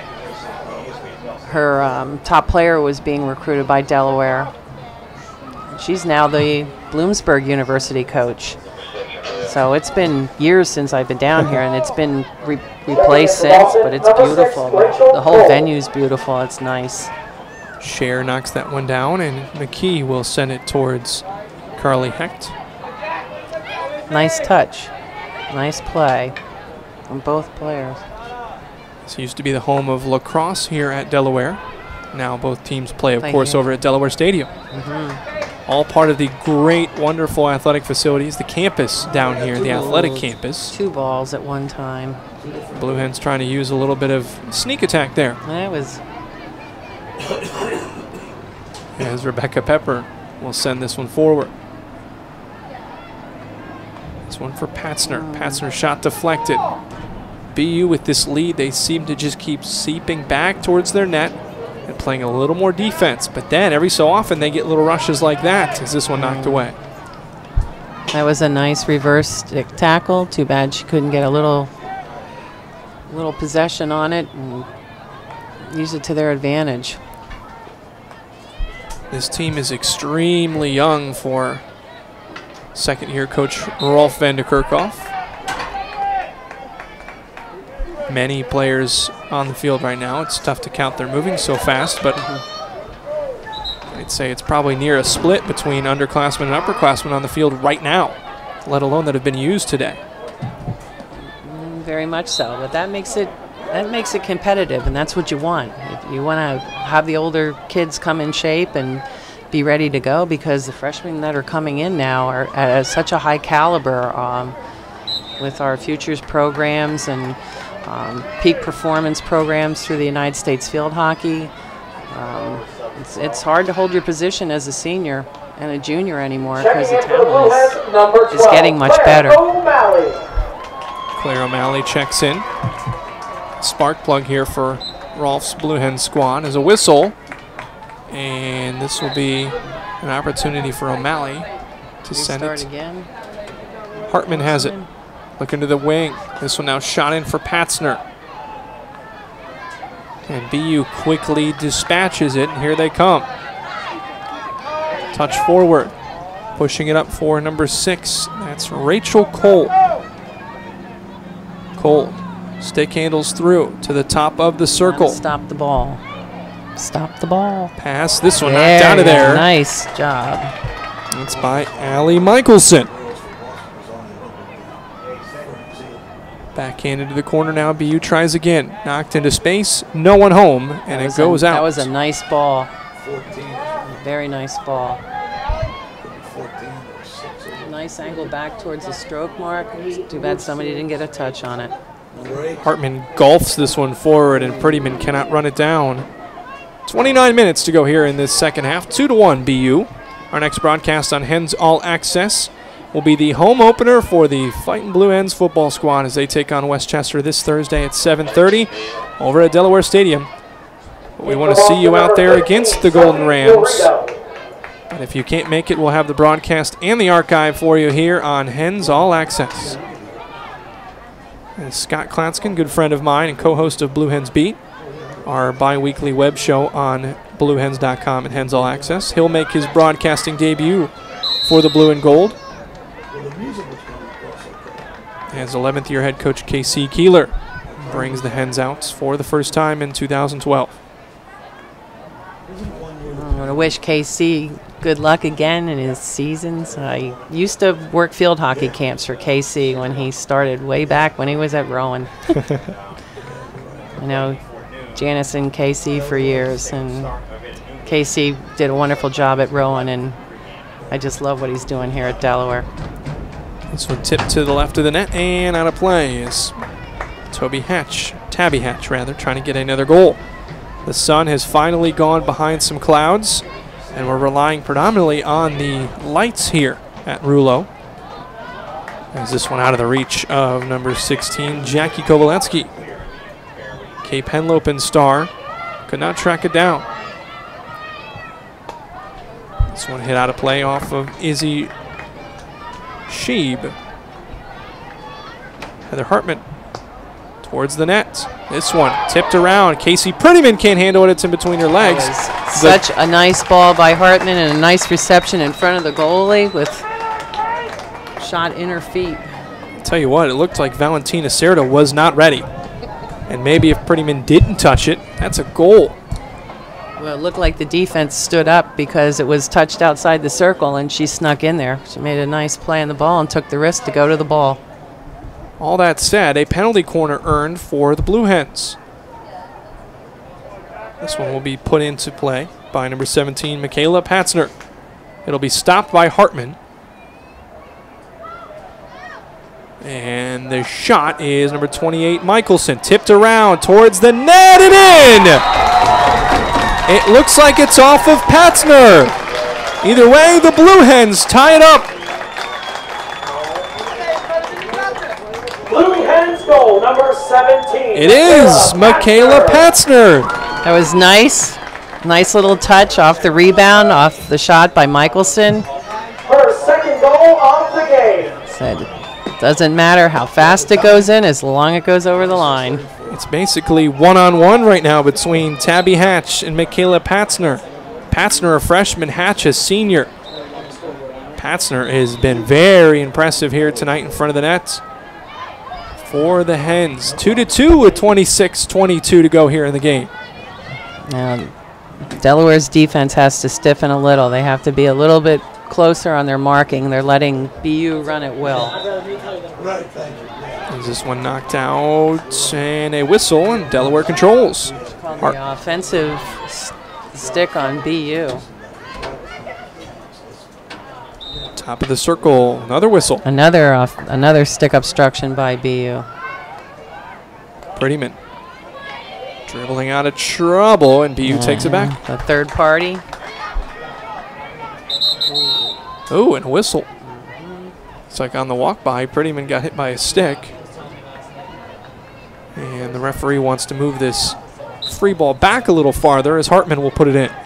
her top player was being recruited by Delaware. She's now the Bloomsburg University coach. So it's been years since I've been down here, and it's been replaced since, but it's beautiful. The whole venue's beautiful. It's nice. Scher knocks that one down, and McKee will send it towards Carly Hecht. Nice touch. Nice play from both players. This used to be the home of lacrosse here at Delaware. Now both teams play, of course, over at Delaware Stadium. All part of the great, wonderful athletic facilities, the campus down here, the athletic campus. 2 balls at one time. Blue Hens trying to use a little bit of sneak attack there. That was... As Rebecca Pepper will send this one forward. This one for Patzner. Patzner shot deflected. BU with this lead, they seem to just keep seeping back towards their net and playing a little more defense. But then every so often they get little rushes like that as this one knocked away. That was a nice reverse stick tackle. Too bad she couldn't get a little possession on it and use it to their advantage. This team is extremely young for second-year coach Rolf van de Kerkhoff. Many players on the field right now. It's tough to count. They're moving so fast, but I'd say it's probably near a split between underclassmen and upperclassmen on the field right now, let alone that have been used today. Very much so, but that makes it competitive, and that's what you want. You want to have the older kids come in shape and be ready to go, because the freshmen that are coming in now are at such a high caliber with our futures programs and peak performance programs through the United States Field Hockey. It's hard to hold your position as a senior and a junior anymore because the talent is getting much better. Claire O'Malley checks in. Spark plug here for Rolf's Blue Hen squad is a whistle. And this will be an opportunity for O'Malley to send it. Again. Hartman has it. Looking to the wing. This one now shot in for Patzner. And BU quickly dispatches it, and here they come. Touch forward. Pushing it up for number 6. That's Rachel Cole. Cole stick handles through to the top of the circle. Stop the ball. Stop the ball. Pass. This one knocked out of there. Nice job. That's by Allie Michelson. Backhand into the corner now. BU tries again. Knocked into space. No one home, and it goes out. That was a nice ball. Very nice ball. Nice angle back towards the stroke mark. Too bad somebody didn't get a touch on it. Hartman golfs this one forward, and Prettyman cannot run it down. 29 minutes to go here in this second half. 2-1 BU. Our next broadcast on Hens All Access will be the home opener for the Fightin' Blue Hens football squad as they take on Westchester this Thursday at 7:30 over at Delaware Stadium. But we want to see you out there against the Golden Rams. And if you can't make it, we'll have the broadcast and the archive for you here on Hens All Access. And Scott Klatskin, good friend of mine and co-host of Blue Hens Beat, our bi-weekly web show on bluehens.com and Hens All Access. He'll make his broadcasting debut for the Blue and Gold as 11th year head coach K.C. Keeler brings the Hens out for the first time in 2012. I want to wish K.C. good luck again in his seasons. I used to work field hockey camps for K.C. when he started way back when he was at Rowan. I know Janice and K.C. for years, and K.C. did a wonderful job at Rowan, and I just love what he's doing here at Delaware. This one tipped to the left of the net and out of play is Tabby Hatch, trying to get another goal. The sun has finally gone behind some clouds, and we're relying predominantly on the lights here at Rouleau. As this one out of the reach of number 16, Jackie Kovalensky. Kay Penlopen star could not track it down. This one hit out of play off of Izzy Sheeb. Heather Hartman towards the net. This one tipped around. Casey Prettyman can't handle it. It's in between her legs. Such a nice ball by Hartman and a nice reception in front of the goalie with shot in her feet. I'll tell you what, it looked like Valentina Cerda was not ready. And maybe if Prettyman didn't touch it, that's a goal. Well, it looked like the defense stood up because it was touched outside the circle and she snuck in there. She made a nice play on the ball and took the risk to go to the ball. All that said, a penalty corner earned for the Blue Hens. This one will be put into play by number 17, Michaela Patzner. It'll be stopped by Hartman. And the shot is number 28, Michelson. Tipped around towards the net and in! It looks like it's off of Patzner. Either way, the Blue Hens tie it up. Blue Hens goal, number 17. It is Michaela Patzner. That was nice. Nice little touch off the rebound, off the shot by Michelson. Her second goal of the game. Said, doesn't matter how fast it goes in as long as it goes over the line. It's basically one-on-one right now between Tabby Hatch and Michaela Patzner. Patzner a freshman, Hatch a senior. Patzner has been very impressive here tonight in front of the net for the Hens. 2-2 with 26-22 to go here in the game. Now, Delaware's defense has to stiffen a little. They have to be a little bit closer on their marking. They're letting BU run at will. Is this one knocked out and a whistle, and Delaware controls. The offensive stick on BU. Top of the circle, another whistle. Another stick obstruction by BU. Prettyman dribbling out of trouble, and BU takes it back. The third party. Oh, and a whistle. It's like on the walk by, Prettyman got hit by a stick. And the referee wants to move this free ball back a little farther as Hartman will put it in.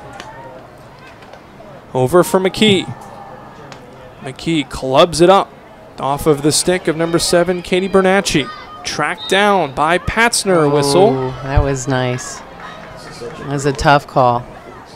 Over for McKee. McKee clubs it up off of the stick of number 7, Katie Bernacci. Tracked down by Patzner, whistle. That was nice. That was a tough call.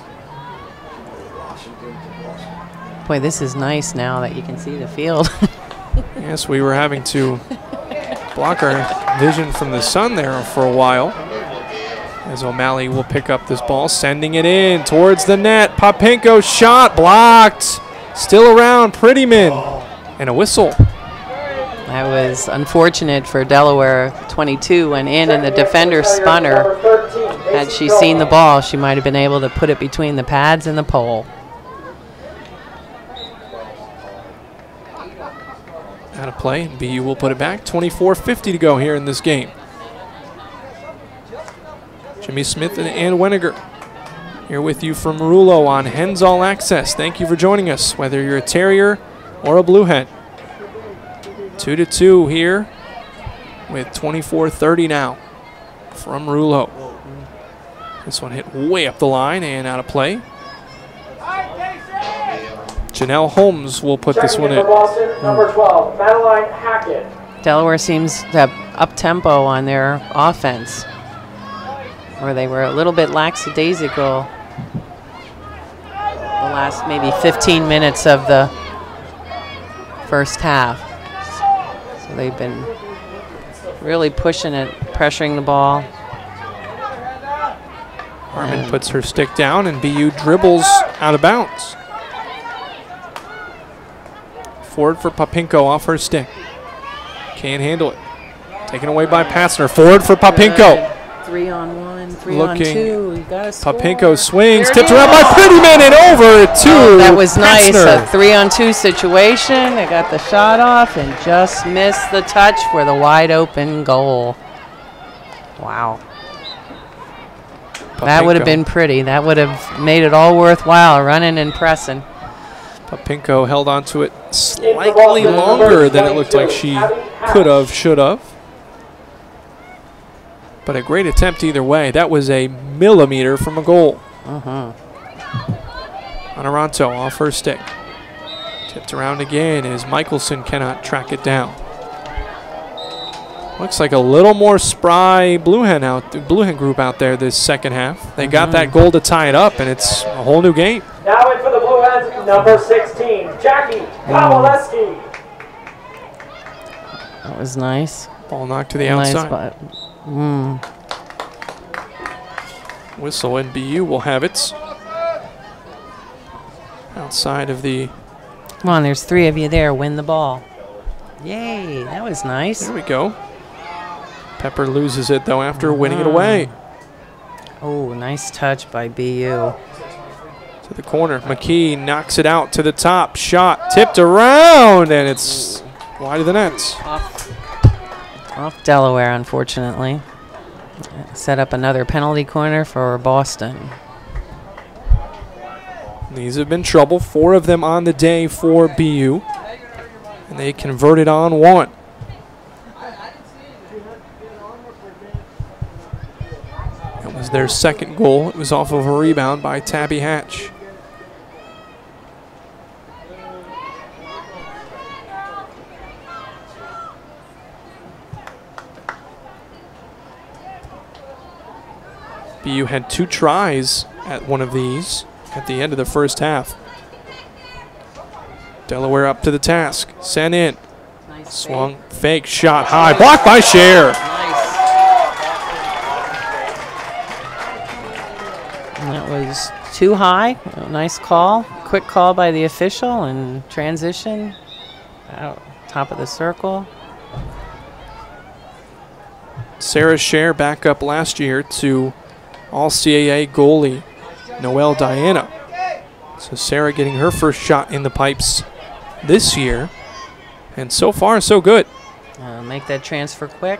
Boy, this is nice now that you can see the field. Yes, we were having to block our vision from the sun there for a while. As O'Malley will pick up this ball, sending it in towards the net. Popenko shot blocked. Still around, Prettyman. And a whistle. That was unfortunate for Delaware. 22 went in and the defender spun her. Had she seen the ball, she might have been able to put it between the pads and the pole. Out of play, and BU will put it back. 24:50 to go here in this game. Jimmy Smith and Weniger here with you from Rulo on Hens All Access. Thank you for joining us, whether you're a Terrier or a Blue Hen. 2-2 here with 24:30 now from Rulo. This one hit way up the line and out of play. Janelle Holmes will put this one in. Boston, number 12, Madeline Hackett. Delaware seems to have up-tempo on their offense, where they were a little bit lackadaisical the last maybe 15 minutes of the first half. So they've been really pushing it, pressuring the ball. Harmon puts her stick down and BU dribbles out of bounds. Forward for Popenko off her stick. Can't handle it. Taken away by Patzner. Forward for Popenko. 3-on-1, 3-on-2. You got to score. Popenko swings, tipped around by Prettyman and over to that was nice. Patzner. A 3-on-2 situation. They got the shot off and just missed the touch for the wide open goal. Wow. Popenko. That would have been pretty. That would have made it all worthwhile, running and pressing. Popenko held on to it slightly longer than it looked like she could have, should have. But a great attempt either way. That was a millimeter from a goal. Honoranto off her stick. Tipped around again as Michelson cannot track it down. Looks like a little more spry Blue Hen group out there this second half. They got that goal to tie it up, and it's a whole new game. Now in for the Blue Hens, number 16, Jackie Kowaleski. That was nice. Ball knocked to the outside. Nice, Whistle, and BU will have it. Outside of the... Come on, there's 3 of you there. Win the ball. Yay, that was nice. There we go. Pepper loses it, though, after winning it away. Oh, nice touch by BU. To the corner. McKee knocks it out to the top. Shot tipped around, and it's wide of the net. Off Delaware, unfortunately. Set up another penalty corner for Boston. These have been trouble. 4 of them on the day for BU. And they converted on 1. That was their second goal. It was off of a rebound by Tabby Hatch. BU had 2 tries at one of these at the end of the first half. Delaware up to the task. Sent in. Nice Swung. Fake shot high. Blocked by Scher. That was too high. Nice call. Quick call by the official and transition. Out top of the circle. Sarah Scher back up last year to All-CAA goalie Noelle Diana. So Sarah getting her first shot in the pipes this year. And so far, so good. Make that transfer quick.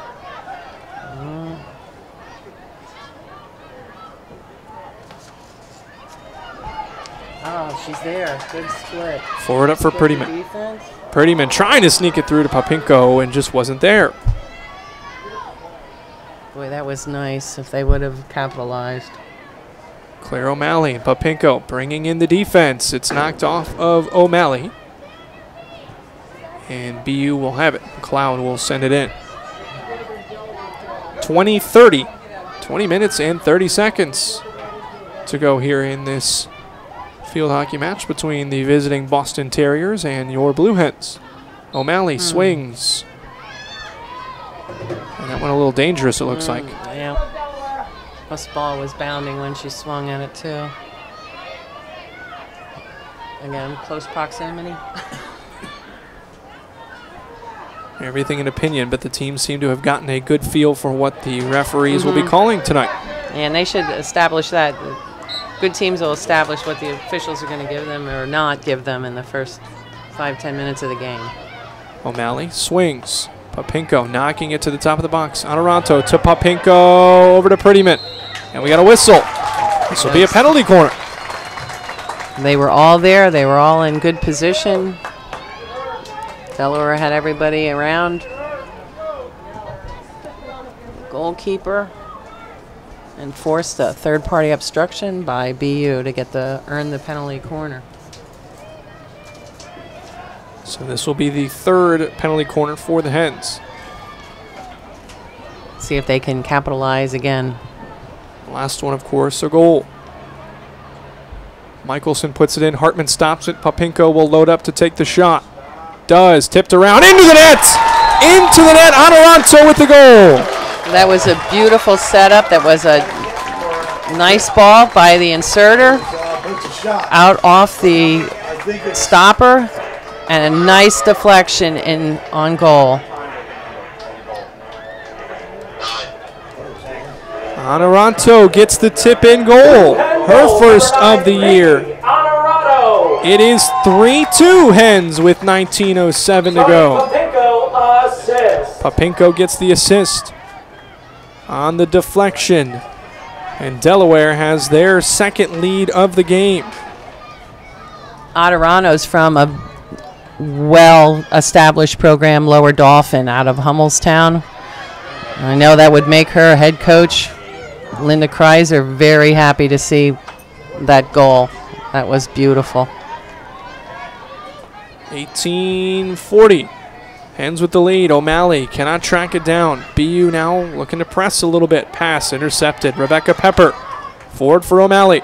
Oh, she's there. Good split. Forward up for Prettyman. Prettyman trying to sneak it through to Papinko and just wasn't there. Boy, that was nice if they would have capitalized. Claire O'Malley and Papinko bringing in the defense. It's knocked off of O'Malley. And BU will have it. McLeod will send it in. 20-30. 20 minutes and 30 seconds to go here in this field hockey match between the visiting Boston Terriers and your Blue Hens. O'Malley swings. And that went a little dangerous, it looks like. Yeah. This ball was bounding when she swung at it, too. Again, close proximity. Everything in opinion, but the teams seem to have gotten a good feel for what the referees will be calling tonight. And they should establish that. Good teams will establish what the officials are going to give them or not give them in the first 5-10 minutes of the game. O'Malley swings. Papinko knocking it to the top of the box. Honorato to Papinko, over to Prettyman. And we got a whistle. This will be a penalty corner. They were all there. They were all in good position. Delaware had everybody around. Goalkeeper. And forced a third-party obstruction by BU to get earn the penalty corner. So this will be the third penalty corner for the Hens. See if they can capitalize again. Last one, of course, a goal. Michelson puts it in. Hartman stops it. Papinko will load up to take the shot. Does. Tipped around. Into the net! Into the net. Honorato with the goal. That was a beautiful setup. That was a nice ball by the inserter. Out off the stopper. And a nice deflection on goal. Honorato gets the tip-in goal. Her first of the year. It is 3-2 Hens with 19:07 to go. Papinko gets the assist on the deflection. And Delaware has their second lead of the game. Adirano's from a well-established program, Lower Dauphin, out of Hummelstown. I know that would make her head coach, Linda Kreiser, very happy to see that goal. That was beautiful. 18:40. Hens with the lead. O'Malley cannot track it down. BU now looking to press a little bit. Pass intercepted. Rebecca Pepper. Forward for O'Malley.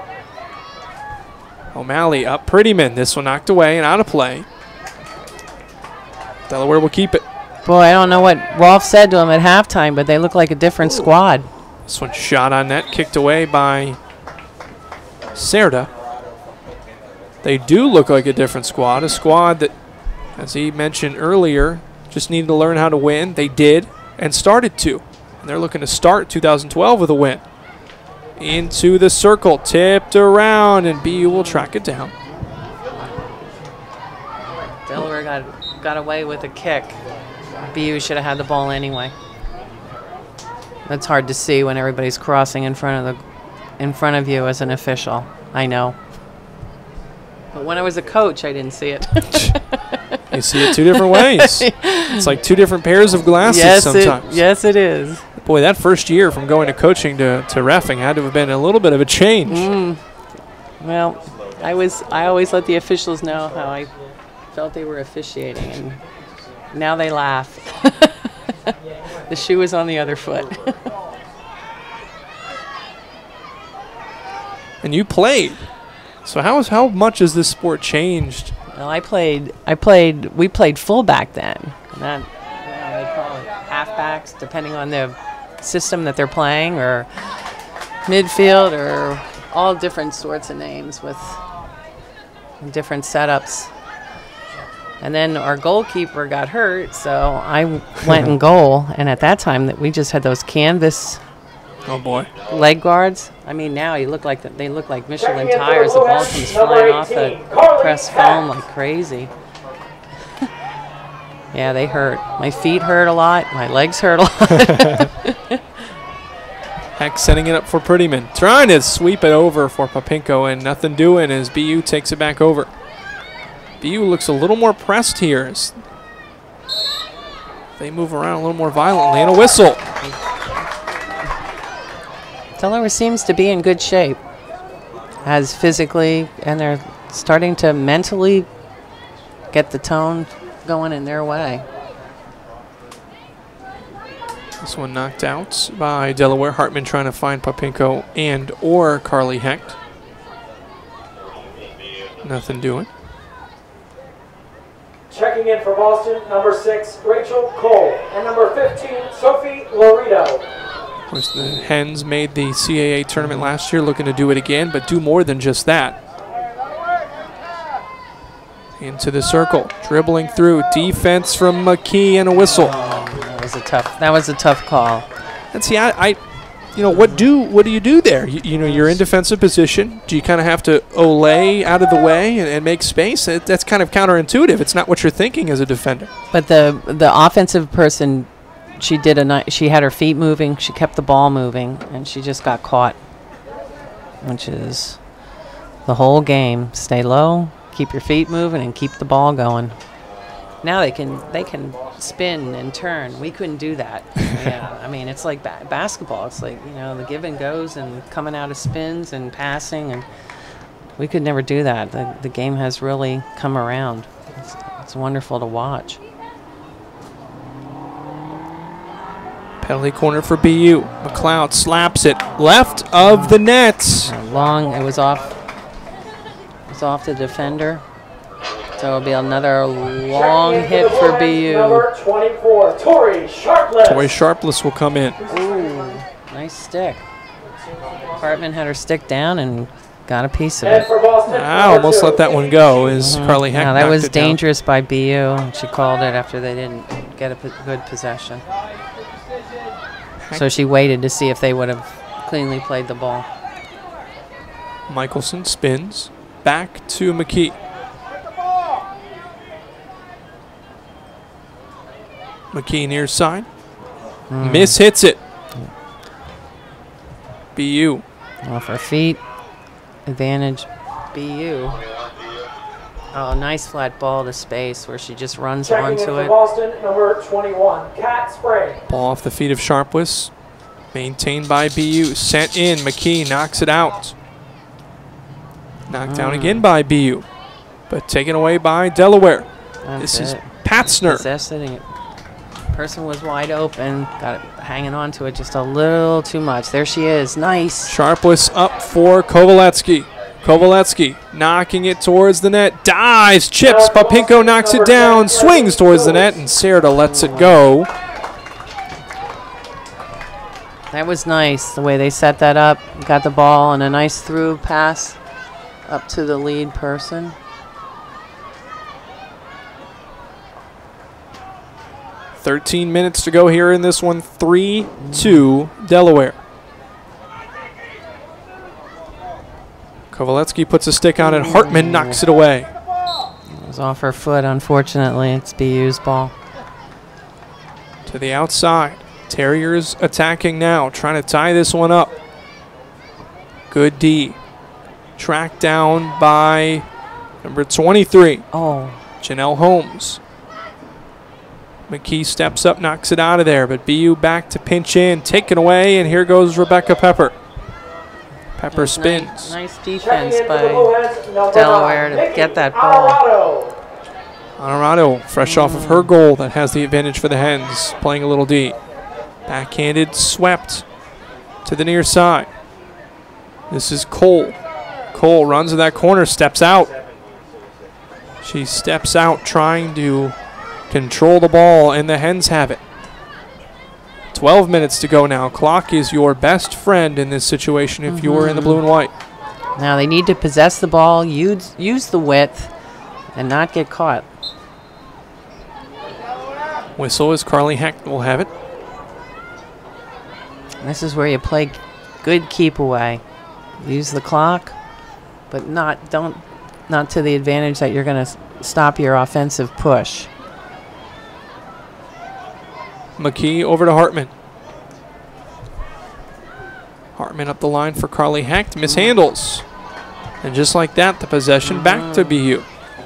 O'Malley up Prettyman. This one knocked away and out of play. Delaware will keep it. Boy, I don't know what Rolf said to him at halftime, but they look like a different squad. This one shot on net, kicked away by Serda. They do look like a different squad, a squad that, as he mentioned earlier, just needed to learn how to win. They did and started to. And they're looking to start 2012 with a win. Into the circle, tipped around, and BU will track it down. Delaware got away with a kick. BU should have had the ball anyway. That's hard to see when everybody's crossing in front of you as an official. I know. But when I was a coach, I didn't see it. You see it two different ways. It's like two different pairs of glasses sometimes. Yes, it is. Boy, that first year from going to coaching to reffing had to have been a little bit of a change. Well, I always let the officials know how I felt they were officiating, and now they laugh. The shoe is on the other foot. And you played. So how much has this sport changed? Well, we played fullback then. And that, they call it halfbacks, depending on the system that they're playing, or midfield, or all different sorts of names with different setups. And then our goalkeeper got hurt, so I went in goal. And at that time, we just had those canvas Oh boy. leg guards. I mean, now they look like Michelin Checking in for the tires. The Blue ball Hens, comes number flying off 18, the Carly press Heck. foam like crazy. Yeah, they hurt. My feet hurt a lot. My legs hurt a lot. Heck setting it up for Prettyman. Trying to sweep it over for Papinko, and nothing doing as BU takes it back over. BU looks a little more pressed here as they move around a little more violently, and a whistle. Delaware seems to be in good shape, as physically, and they're starting to mentally get the tone going in their way. This one knocked out by Delaware. Hartman trying to find Papinko and or Carly Hecht. Nothing doing. Checking in for Boston, number 6, Rachel Cole, and number 15, Sophie Laredo. Of course, the Hens made the CAA tournament last year, looking to do it again, but do more than just that. Into the circle, dribbling through, defense from McKee, and a whistle. That was a tough call. And see, what do you do there? You're in defensive position. Do you kind of have to olay out of the way and make space? That's kind of counterintuitive. It's not what you're thinking as a defender. But the offensive person, she had her feet moving. She kept the ball moving, and she just got caught, which is the whole game. Stay low, keep your feet moving, and keep the ball going. Now they can spin and turn. We couldn't do that. Yeah, I mean, it's like basketball. It's like, the give and goes and coming out of spins and passing, and we could never do that. The game has really come around. It's wonderful to watch. Penalty corner for BU. McLeod slaps it left of the net. It was off the defender. So it'll be another long hit for BU. Number 24, Tori Sharpless. Tori Sharpless will come in. Ooh, nice stick. Hartman had her stick down and got a piece of it. I almost let that one go as Carly Heck that knocked was it down. dangerous by BU. She called it after they didn't get a good possession. So she waited to see if they would have cleanly played the ball. Michelson spins back to McKee. McKee near side. Miss hits it. BU. Off her feet. Advantage BU. Oh, nice flat ball to space where she just runs Checking in onto for it. Boston, number 21, Kat Sprague. Ball off the feet of Sharpless. Maintained by BU. Sent in. McKee knocks it out. Knocked down again by BU. But taken away by Delaware. This is Patzner. Possessing it. Person was wide open. Got it hanging on to it just a little too much. There she is. Nice. Sharpless up for Kovaletsky. Kovaletsky knocking it towards the net. Dives. Chips. Papinko knocks it down. Swings towards the net. And Serta lets it go. That was nice. The way they set that up. Got the ball and a nice through pass up to the lead person. 13 minutes to go here in this one. 3-2 Delaware. Kovaletsky puts a stick on it. Hartman knocks it away. It was off her foot, unfortunately. It's BU's ball. To the outside. Terriers attacking now. Trying to tie this one up. Good D. Tracked down by number 23. Oh. Janelle Holmes. McKee steps up, knocks it out of there, but BU back to pinch in, taken away, and here goes Rebecca Pepper. Pepper spins. Nice defense by Delaware to get that ball. Honorado, fresh off of her goal, that has the advantage for the Hens, playing a little D. Backhanded, swept to the near side. This is Cole. Cole runs to that corner, steps out. She steps out trying to control the ball, and the Hens have it. 12 minutes to go now. Clock is your best friend in this situation if you're in the blue and white. Now they need to possess the ball, use the width, and not get caught. Whistle as Carly Heck will have it. This is where you play good keep away. Use the clock, but not to the advantage that you're going to stop your offensive push. McKee over to Hartman. Hartman up the line for Carly Hecht. Mishandles. And just like that, the possession back to BU.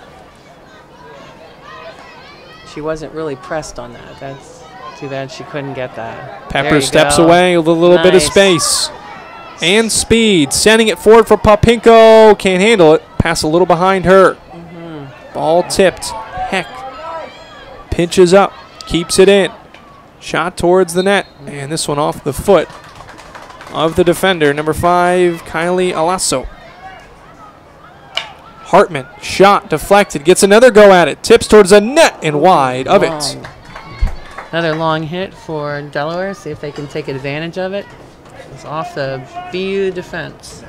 She wasn't really pressed on that. That's too bad she couldn't get that. Pepper steps away with a little bit of space. And speed. Sending it forward for Popinko. Can't handle it. Pass a little behind her. Ball tipped. Heck. Pinches up. Keeps it in. Shot towards the net. And this one off the foot of the defender, number 5, Kylie Alasso. Hartman, shot, deflected, gets another go at it, tips towards the net and wide of it. Another long hit for Delaware, see if they can take advantage of it. It's off the BU defense.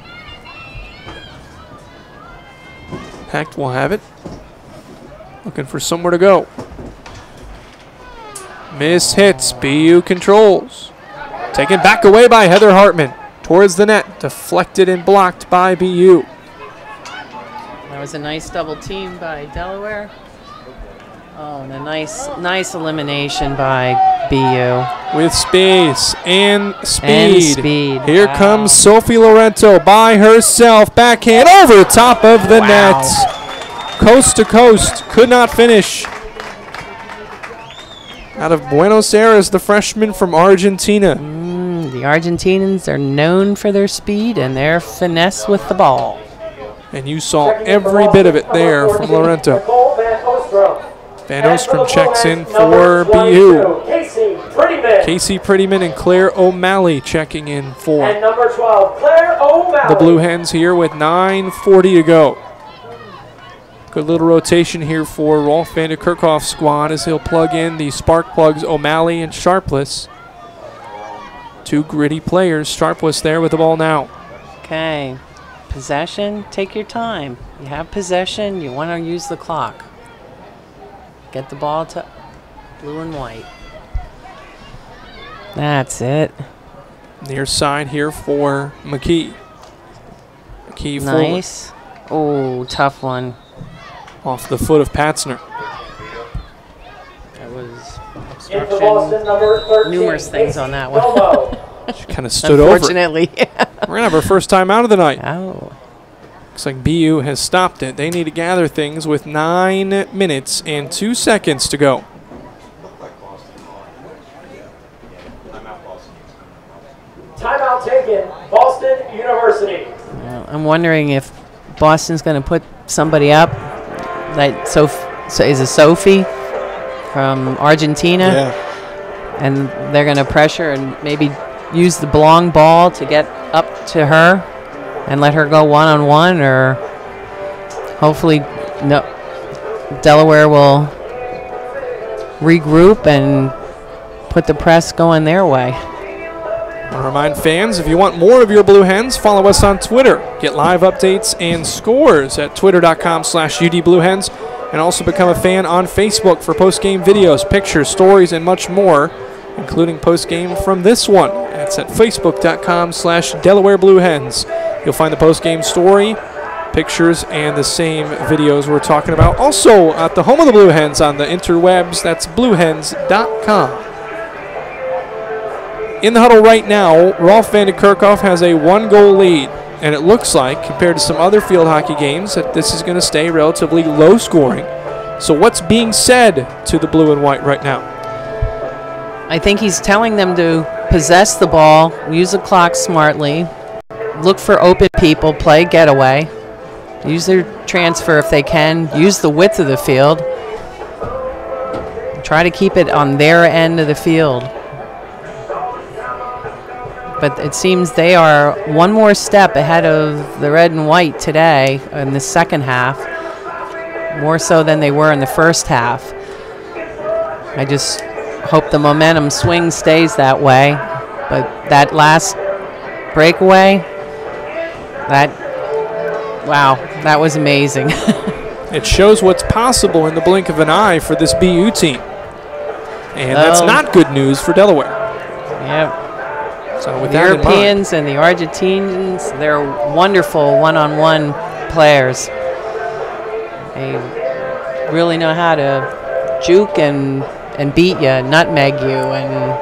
Hecht will have it. Looking for somewhere to go. Miss hits, BU controls. Taken back away by Heather Hartman. Towards the net, deflected and blocked by BU. That was a nice double team by Delaware. Oh, and a nice elimination by BU. With space and speed. Here wow. comes Sophie Lorento by herself. Backhand over top of the net. Coast to coast. Could not finish. Out of Buenos Aires, the freshman from Argentina. The Argentinians are known for their speed and their finesse with the ball. And you saw every bit of it there from Lorento. Van Ostrom checks in for BU. Casey Prettyman and Claire O'Malley checking in for and number 12, Claire O'Malley. The Blue Hens here with 9:40 to go. Good little rotation here for Rolf van de Kerkhoff's squad as he'll plug in the spark plugs O'Malley and Sharpless. Two gritty players. Sharpless there with the ball now. Okay. Possession, take your time. You have possession, you want to use the clock. Get the ball to blue and white. That's it. Near side here for McKee. McKee nice. Oh, tough one. Off the foot of Patzner. That was obstruction. Numerous things on that one. She kind of stood over. Unfortunately. We're going to have our first time out of the night. Oh. Looks like BU has stopped it. They need to gather things with 9 minutes and 2 seconds to go. Timeout taken, Boston University. I'm wondering if Boston's going to put somebody up. That is a Sophie from Argentina. Yeah. And they're going to pressure and maybe use the long ball to get up to her and let her go one-on-one, or hopefully Delaware will regroup and put the press going their way. I want to remind fans, if you want more of your Blue Hens, follow us on Twitter. Get live updates and scores at twitter.com/UDBlueHens, and also become a fan on Facebook for post-game videos, pictures, stories, and much more, including post-game from this one. That's at facebook.com/Delaware Blue Hens. You'll find the post-game story, pictures, and the same videos we're talking about. Also, at the home of the Blue Hens on the interwebs, that's bluehens.com. In the huddle right now, Rolf van de Kerkhoff has a 1-goal lead, and it looks like, compared to some other field hockey games, that this is going to stay relatively low scoring. So what's being said to the blue and white right now? I think he's telling them to possess the ball, use the clock smartly, look for open people, play getaway, use their transfer if they can, use the width of the field, try to keep it on their end of the field. But it seems they are one more step ahead of the red and white today in the second half, more so than they were in the first half. I just hope the momentum swing stays that way. But that last breakaway, that was amazing. It shows what's possible in the blink of an eye for this BU team. And that's not good news for Delaware. Yep. So with The that in mind, Europeans and the Argentinians, they're wonderful one-on-one players. They really know how to juke and beat you, nutmeg you, and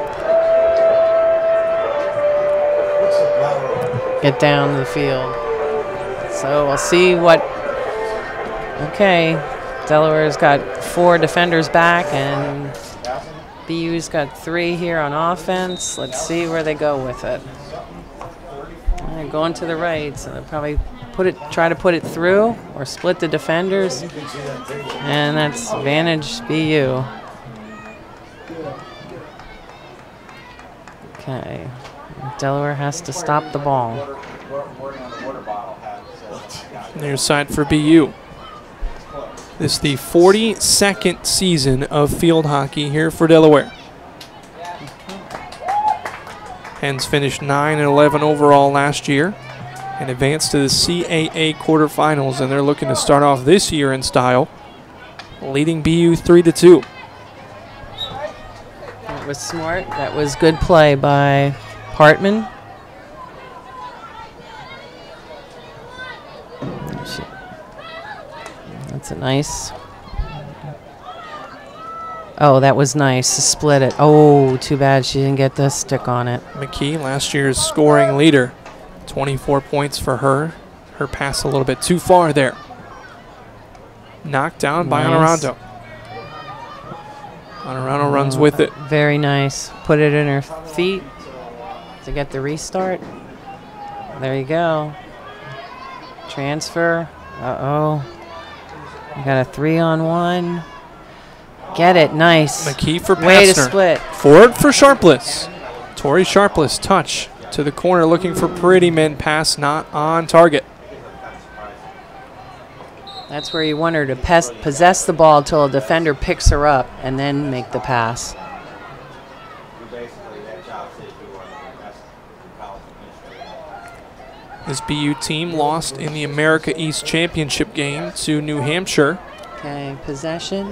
get down the field. So we'll see what. Okay, Delaware's got 4 defenders back, and BU's got 3 here on offense. Let's see where they go with it. They're going to the right, so they'll probably try to put it through or split the defenders, and that's advantage BU. Okay, Delaware has to stop the ball. near side for BU. This is the 42nd season of field hockey here for Delaware. Hens finished 9-11 overall last year and advanced to the CAA quarterfinals, and they're looking to start off this year in style, leading BU 3-2. That was smart. That was good play by Hartman. That's a nice. Oh, that was nice. Split it. Oh, too bad she didn't get the stick on it. McKee, last year's scoring leader, 24 points for her. Her pass a little bit too far there. Knocked down by Honorando. Honorando runs with it. Very nice. Put it in her feet to get the restart. There you go. Transfer. Uh-oh. We got a 3-on-1. Get it. Nice. McKee for Pastner. Way to split. Forward for Sharpless. Tori Sharpless, touch to the corner, looking for Prettyman. Pass not on target. That's where you want her to possess the ball until a defender picks her up and then make the pass. This BU team lost in the America East Championship game to New Hampshire. Okay, possession.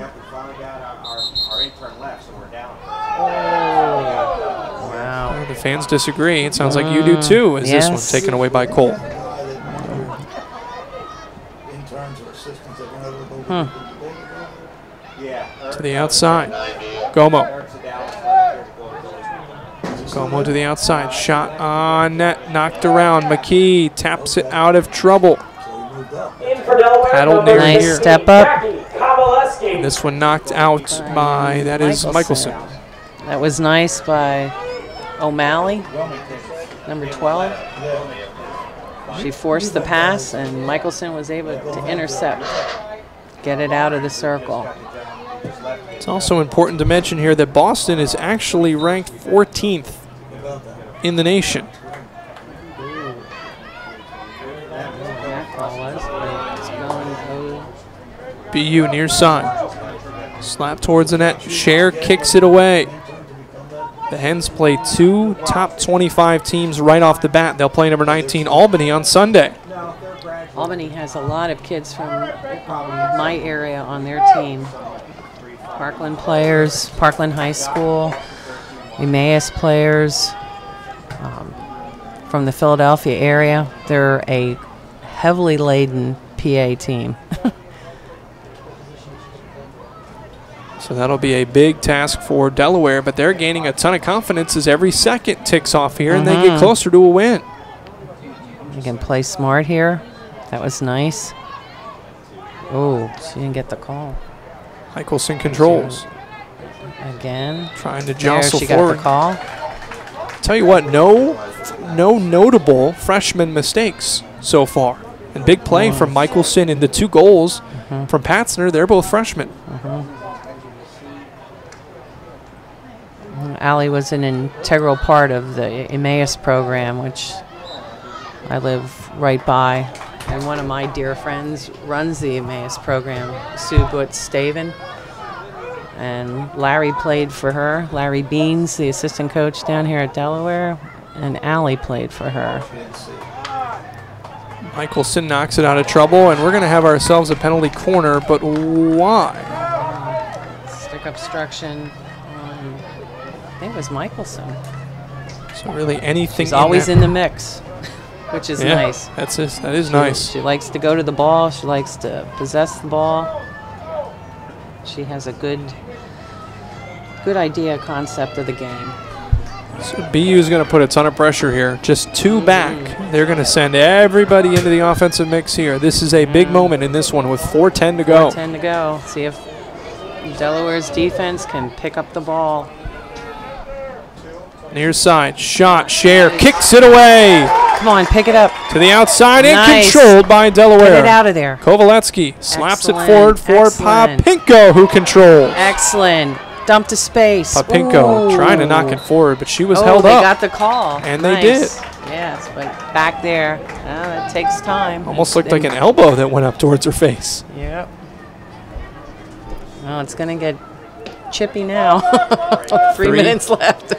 Wow. The fans disagree. It sounds like you do too. Is this one taken away by Cole? To the outside. Gomo. Gomo to the outside. Shot on net. Knocked around. McKee taps it out of trouble. Paddled near Nice here. step up. And this one knocked out by, that is Michelson. That was nice by O'Malley, number 12. She forced the pass, and Michelson was able to intercept, get it out of the circle. It's also important to mention here that Boston is actually ranked 14th in the nation. BU near side. Slap towards the net. Cher kicks it away. The Hens play 2 top 25 teams right off the bat. They'll play number 19 Albany on Sunday. Albany has a lot of kids from my area on their team. Parkland players, Parkland High School, Emmaus players from the Philadelphia area. They're a heavily laden PA team. So that'll be a big task for Delaware, but they're gaining a ton of confidence as every second ticks off here and they get closer to a win. You can play smart here. That was nice. Oh, she didn't get the call. Michelson controls. Again. Trying to jostle she forward. got the call. Tell you what, no notable freshman mistakes so far. And big play from Michelson in the 2 goals from Patzner. They're both freshmen. Allie was an integral part of the Emmaus program, which I live right by. And one of my dear friends runs the Emmaus program, Sue Butz-Staven. And Larry played for her. Larry Beans, the assistant coach down here at Delaware. And Allie played for her. Michelson knocks it out of trouble, and we're going to have ourselves a penalty corner, but why? Stick obstruction. I think it was Michelson. So really anything. She's always in the mix, which is nice. That is nice. She likes to go to the ball. She likes to possess the ball. She has a good idea, concept of the game. So BU is going to put a ton of pressure here. Just 2 back. They're going to send everybody into the offensive mix here. This is a big moment in this one with 4:10 to go. 4:10 to go. See if Delaware's defense can pick up the ball. Near side, shot, Share, kicks it away. Come on, pick it up. To the outside and Nice. controlled by Delaware. Get it out of there. Kovaletsky slaps it Excellent, forward for excellent. Papinko, who controls. Excellent. Dump to space. Papinko Ooh. trying to knock it forward, but she was Oh, held they up. got the call. And they Nice. Yes, but back there, it takes time. Almost looked like an elbow that went up towards her face. Yep. Oh, it's going to get chippy now. 3 3. minutes left.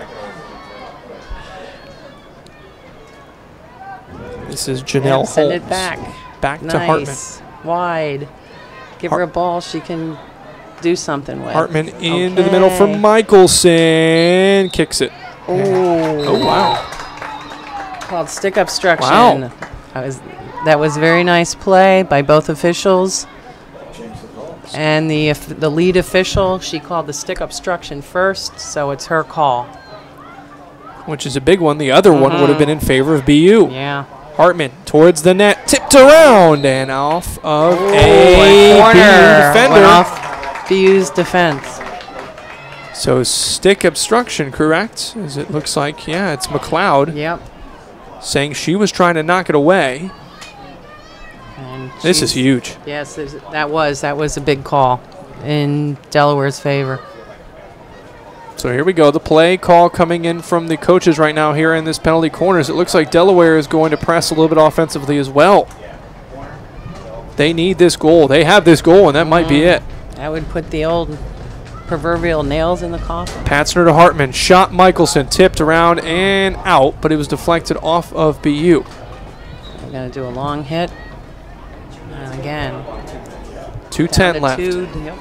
This is Janelle Send Holmes. it back. Back to Hartman. Nice. Wide. Give her a ball she can do something with. Hartman into the middle for Michelson. Kicks it. Ooh. Oh, wow. Called stick obstruction. Wow. That was very nice play by both officials. And the lead official, she called the stick obstruction first, so it's her call. Which is a big one. The other one would have been in favor of BU. Yeah. Hartman towards the net, tipped around and off of a corner. BU defender. Went off BU's defense. So stick obstruction, correct? As it looks like, yeah, it's McLeod Yep. saying she was trying to knock it away. And This is huge. Yes, that was a big call in Delaware's favor. So here we go. The play call coming in from the coaches right now here in this penalty corners. It looks like Delaware is going to press a little bit offensively as well. They need this goal. They have this goal, and that might be it. That would put the old proverbial nails in the coffin. Patzner to Hartman. Shot Michelson. Tipped around and out, but it was deflected off of BU. We're going to do a long hit. And again. 2:10 left. Yep.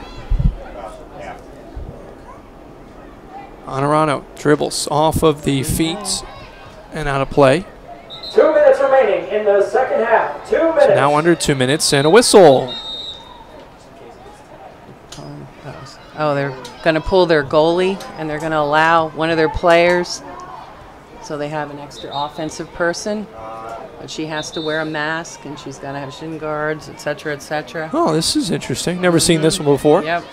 Honorano dribbles off of the feet and out of play. 2 minutes remaining in the second half. 2 minutes. So now under 2 minutes and a whistle. Oh, they're going to pull their goalie, and they're going to allow one of their players, so they have an extra offensive person. But she has to wear a mask, and she's got to have shin guards, et cetera, et cetera. Oh, this is interesting. Never seen this one before. Yep.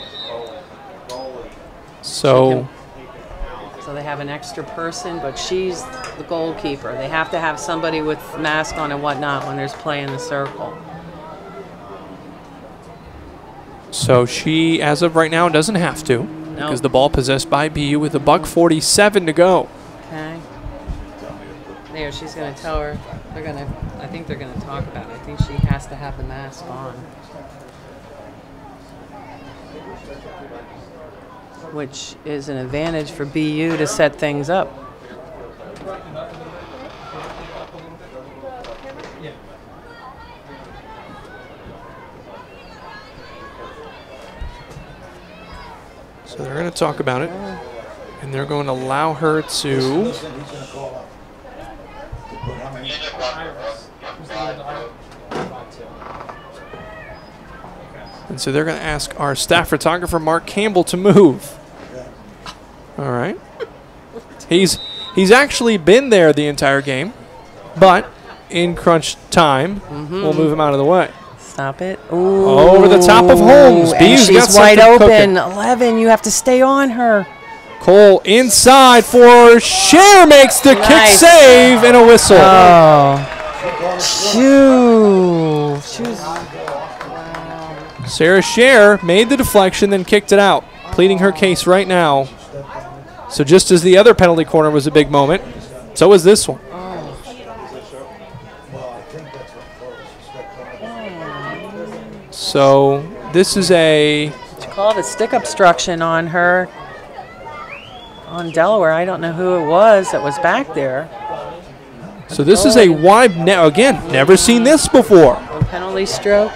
So they have an extra person, but she's the goalkeeper. They have to have somebody with mask on and whatnot when there's play in the circle. So she, as of right now, doesn't have to because the ball possessed by BU with $1:47 to go. Okay. There, she's going to tell her. I think they're going to talk about it. I think she has to have the mask on. Which is an advantage for BU to set things up. So they're going to talk about it, and they're going to allow her to. And so they're going to ask our staff photographer, Mark Campbell, to move. All right. He's actually been there the entire game, but in crunch time, we'll move him out of the way. Stop it. Ooh. Over the top of Holmes. And BU's got she's wide something open. cooking. 11, you have to stay on her. Cole inside for Share, makes the kick Nice. save and a whistle. Oh. Shoo. Sarah Share made the deflection, then kicked it out, pleading her case right now. So just as the other penalty corner was a big moment, so was this one. So this is She called a stick obstruction on her, on Delaware. I don't know who it was that was back there. So this is a wide net. Again, never seen this before. A penalty stroke.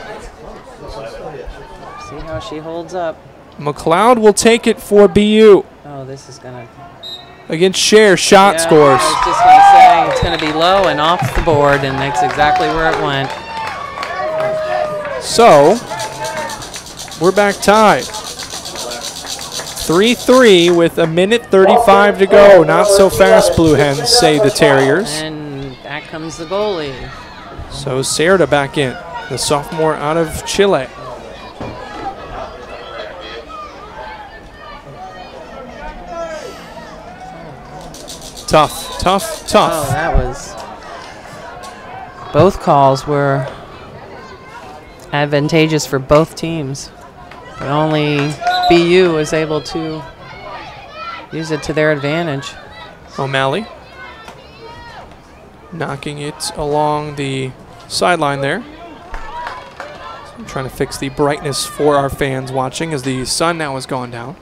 See how she holds up. McLeod will take it for BU. Oh, this is going to against Cher. Shot scores. I was just going to say, it's going to be low and off the board, and that's exactly where it went. So, we're back tied. 3-3 with 1:35 to go. Not so fast, Blue Hens, say the Terriers. And back comes the goalie. So Cerda back in, the sophomore out of Chile. Tough, tough, Oh, tough. that was... Both calls were advantageous for both teams. But only BU was able to use it to their advantage. O'Malley knocking it along the sideline there. So I'm trying to fix the brightness for our fans watching as the sun now has gone down.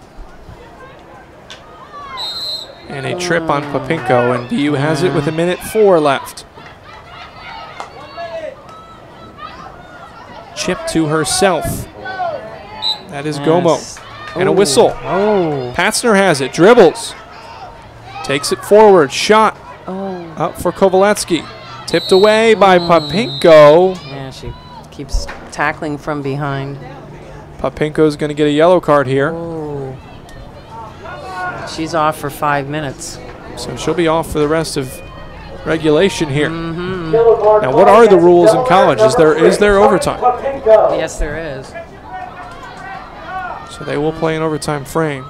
And a trip on Papinko, and BU has it with 1:04 left. Chip to herself. That is Gomo. And a whistle. Oh. Patzner has it, dribbles. Takes it forward, shot. Oh. Up for Kovaletsky. Tipped away by Papinko. Yeah, she keeps tackling from behind. Papinko's going to get a yellow card here. Oh. She's off for 5 minutes. So she'll be off for the rest of regulation here. Yellow card Now, what are the against rules in Delaware, college? Is number there 3, overtime? Papinko. Yes, there is. So they will play an overtime frame.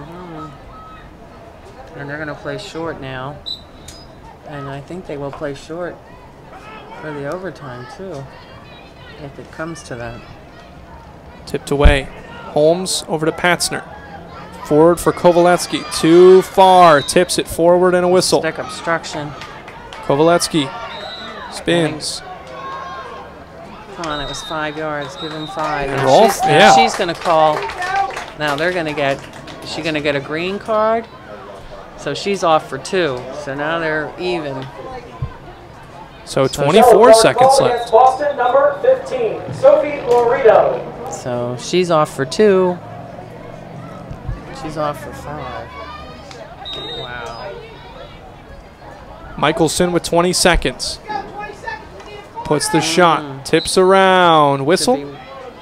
And they're going to play short now. And I think they will play short for the overtime, too, if it comes to that. Tipped away. Holmes over to Patzner. Forward for Kovaletsky. Too far. Tips it forward and a whistle. Stick obstruction. Kovaletsky spins. Come on, it was 5 yards. Give him 5. And Now roll? she's, Yeah. she's going to call. Now they're going to get, is she going to get a green card? So she's off for 2. So now they're even. So Yellow 24 card seconds called left. against Boston, number 15, Sophie Lorito. So she's off for 2. She's off for 5. Wow. Michelson with 20 seconds. Puts the shot. Tips around. Whistle. Yep.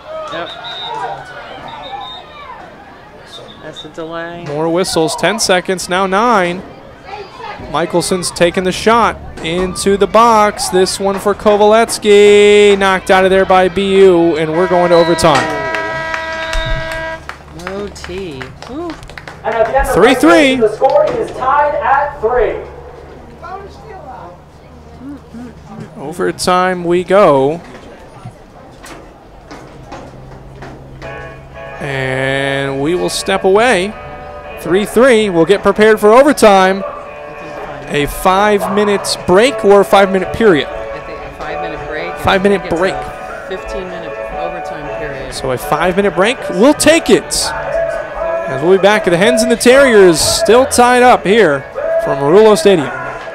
That's a delay. More whistles. 10 seconds. Now 9. Michelson's taking the shot into the box. This one for Kovaletsky. Knocked out of there by BU, and we're going to overtime. No T. Ooh. And at the end of 3-3. regulation, the score is tied at 3. Overtime we go. And we will step away. 3-3. We'll get prepared for overtime. A 5 minutes break or a 5 minute period? I think a 5-minute break. 5 minute break. 15-minute overtime period. So a 5 minute break. We'll take it. As we'll be back at the Hens and the Terriers still tied up here from Rulo Stadium.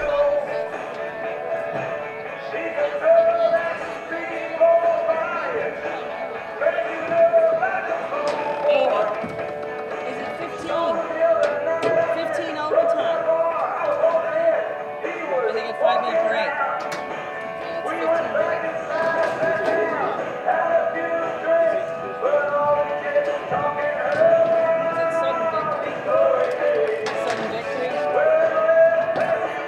Is it 15? 15 overtime. Or they get 5-minute break. Yeah, it's 15 minutes. Is it sudden victory? Sudden victory?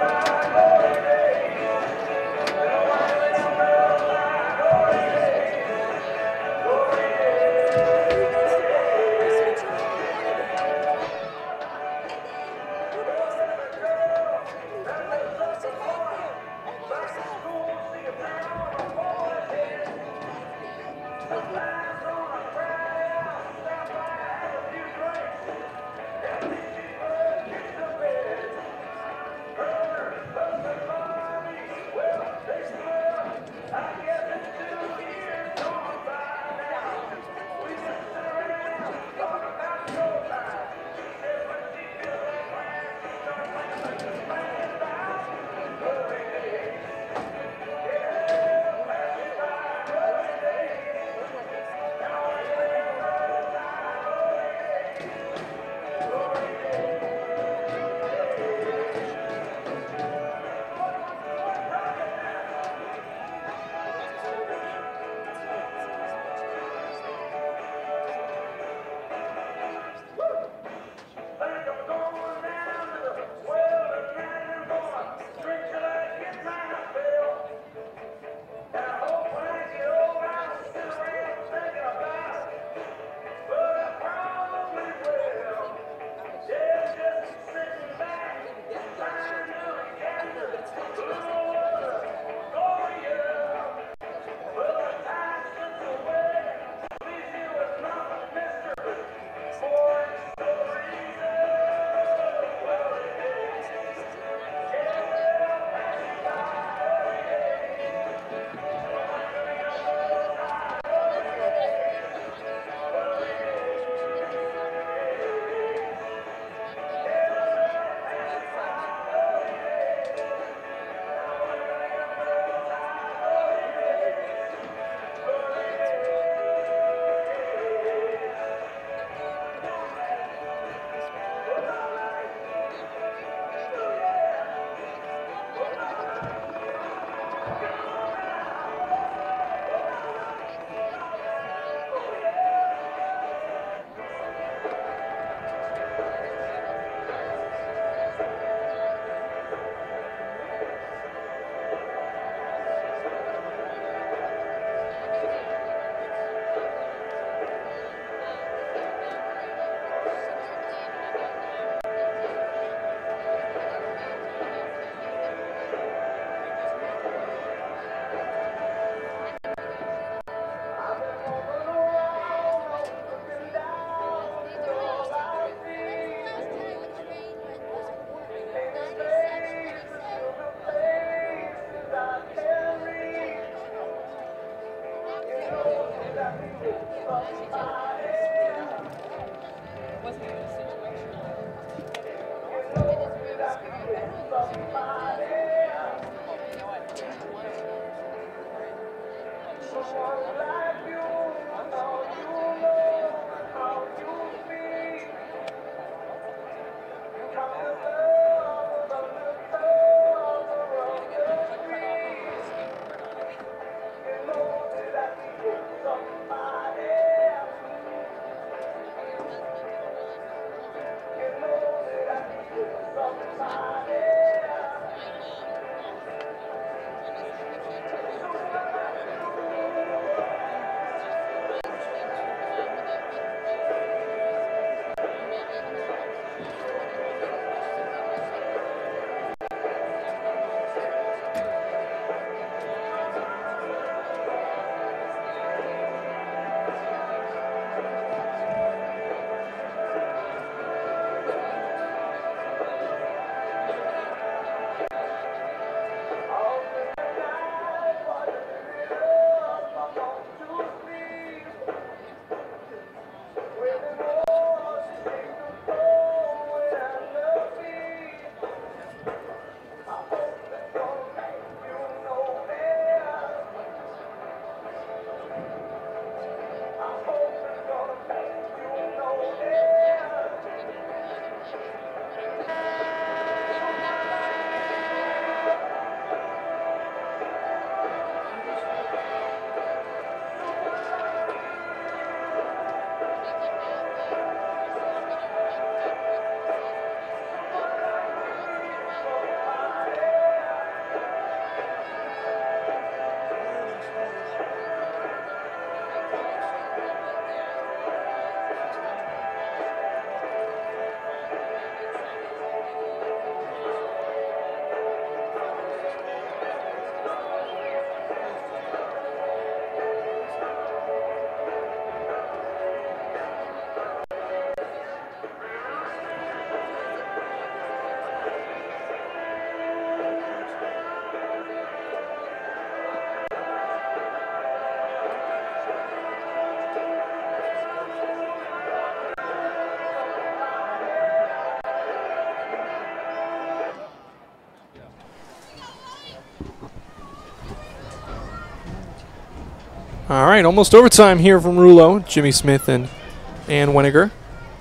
All right, almost overtime here from Rulo. Jimmy Smith and Ann Weniger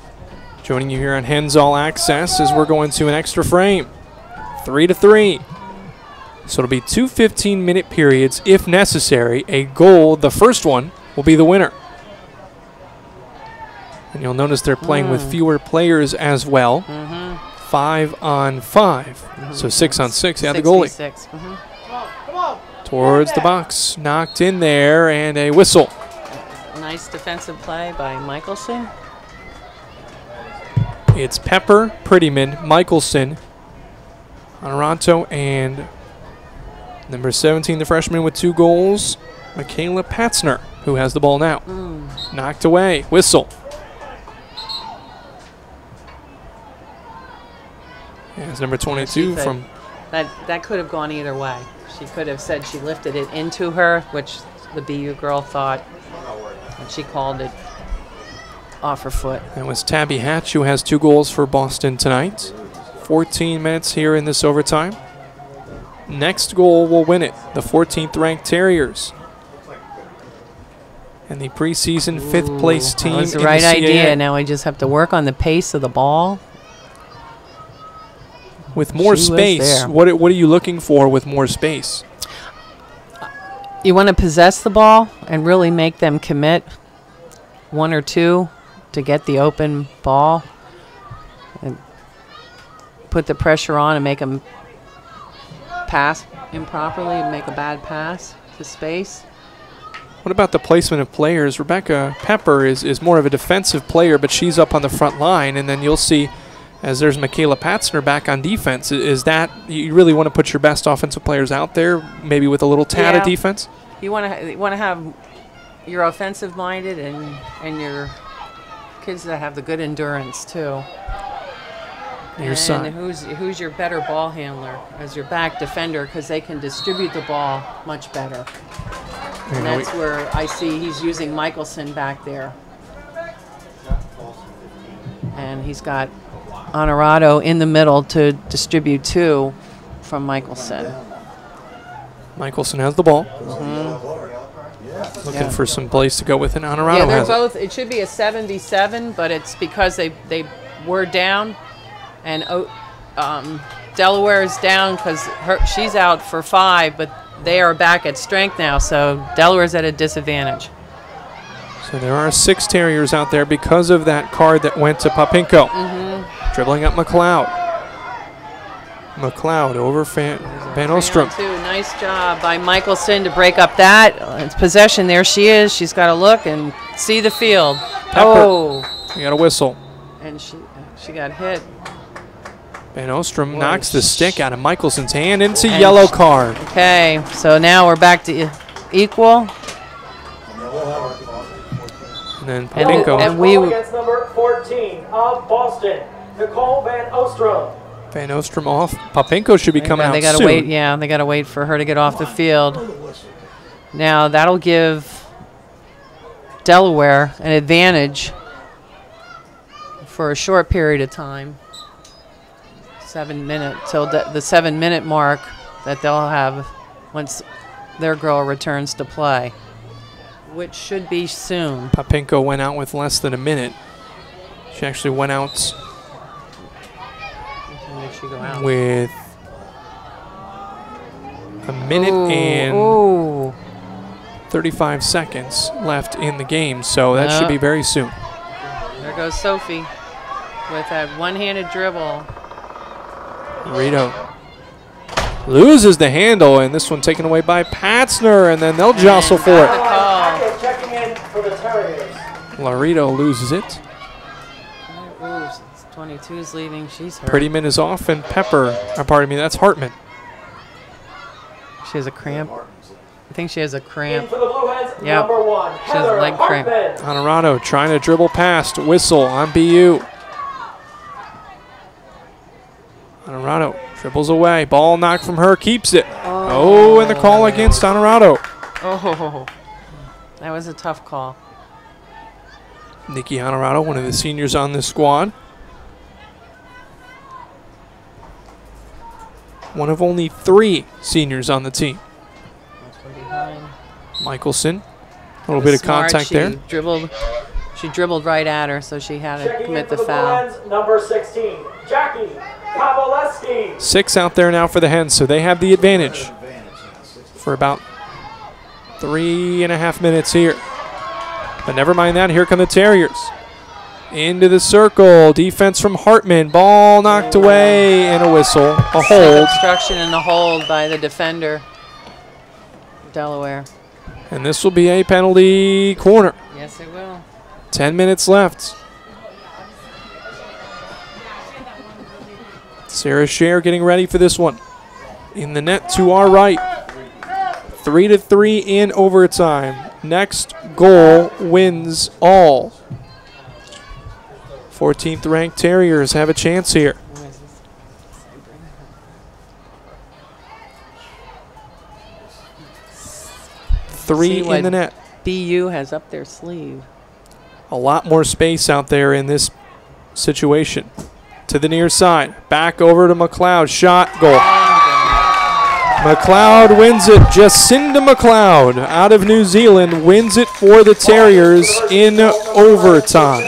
joining you here on Hens All Access as we're going to an extra frame. 3-3. So it'll be 2 15-minute periods if necessary. A goal, the first one, will be the winner. And you'll notice they're playing with fewer players as well. 5 on 5. So 6 on 6. Yeah, the goalie. 6. Towards the box. Knocked in there, and a whistle. Nice defensive play by Michelson. It's Pepper, Prettyman, Michelson, Honorato, and number 17, the freshman with 2 goals, Michaela Patzner, who has the ball now. Knocked away. Whistle. Yeah, it's number 22 from... That could have gone either way. She could have said she lifted it into her, which the BU girl thought, and she called it off her foot. That was Tabby Hatch, who has 2 goals for Boston tonight. 14 minutes here in this overtime. Next goal will win it. The 14th ranked Terriers. And the preseason 5th place team. That was the in right the idea. Now we just have to work on the pace of the ball. With more space, what are you looking for with more space? You want to possess the ball and really make them commit 1 or 2 to get the open ball and put the pressure on and make them pass improperly and make a bad pass to space. What about the placement of players? Rebecca Pepper is more of a defensive player, but she's up on the front line, and then you'll see as there's Michaela Patzner back on defense. Is that you really want to put your best offensive players out there, maybe with a little tad of defense? You want to have your offensive minded and your kids that have the good endurance too. Your son. Who's your better ball handler as your back defender, because they can distribute the ball much better. And that's where I see he's using Michelson back there. And he's got Honorado in the middle to distribute to from Michelson. Michelson has the ball. Looking for some place to go with it. Honorado Yeah, they're has both. It should be a 7-7, but it's because they were down, and Delaware is down because she's out for 5, but they are back at strength now, so Delaware's at a disadvantage. So there are 6 Terriers out there because of that card that went to Papinko. Dribbling up McLeod. McLeod over Van Ostrom. Nice job by Michelson to break up that. It's possession. There she is. She's got to look and see the field. Pepper. Oh. You got a whistle. And she got hit. Van Ostrom knocks the stick out of Michelson's hand into yellow card. Okay, so now we're back to equal. And then Papinko. And we against number 14 of Boston, Nicole Van Ostrom. Van Ostrom off. Papinko should be coming out they gotta soon. wait. Yeah, they gotta wait for her to get off the field. Now that'll give Delaware an advantage for a short period of time. 7 minutes till the 7-minute mark that they'll have once their girl returns to play, which should be soon. Papinko went out with less than a minute. She actually went out with a minute and 35 seconds left in the game, so that should be very soon. There goes Sophie with that one-handed dribble. Rito loses the handle, and this one taken away by Patzner, and then they'll jostle for it. Checking in for the Terriers. Laredo loses it. 22's leaving. She's hurt. Prettyman is off, and Pepper, pardon me, that's Hartman. She has a cramp. I think she has a In cramp. for the Blue Hens, Yep. number 1, She has a leg cramp. Honorado trying to dribble past. Whistle on BU. Honorado dribbles away. Ball knocked from her. Keeps it. Oh, and the call against Honorado. Oh, that was a tough call. Nikki Honorado, one of the seniors on this squad. One of only 3 seniors on the team. Michelson. A little bit of contact there. She dribbled right at her, so she had to Checking in commit for the the Blue foul. Hens, number 16, Jackie Kowaleski. 6 out there now for the Hens, so they have the advantage for about 3.5 minutes here. But never mind that, here come the Terriers. Into the circle, defense from Hartman, ball knocked away, and a whistle, a hold. Obstruction and a hold by the defender, Delaware. And this will be a penalty corner. Yes, it will. 10 minutes left. Sarah Scher getting ready for this one. In the net to our right. 3-3 in overtime. Next goal wins all. 14th ranked Terriers have a chance here. Three in the net. BU has up their sleeve. A lot more space out there in this situation. To the near side. Back over to McLeod. Shot. Goal. McLeod wins it. Jacinda McLeod out of New Zealand wins it for the Terriers in overtime.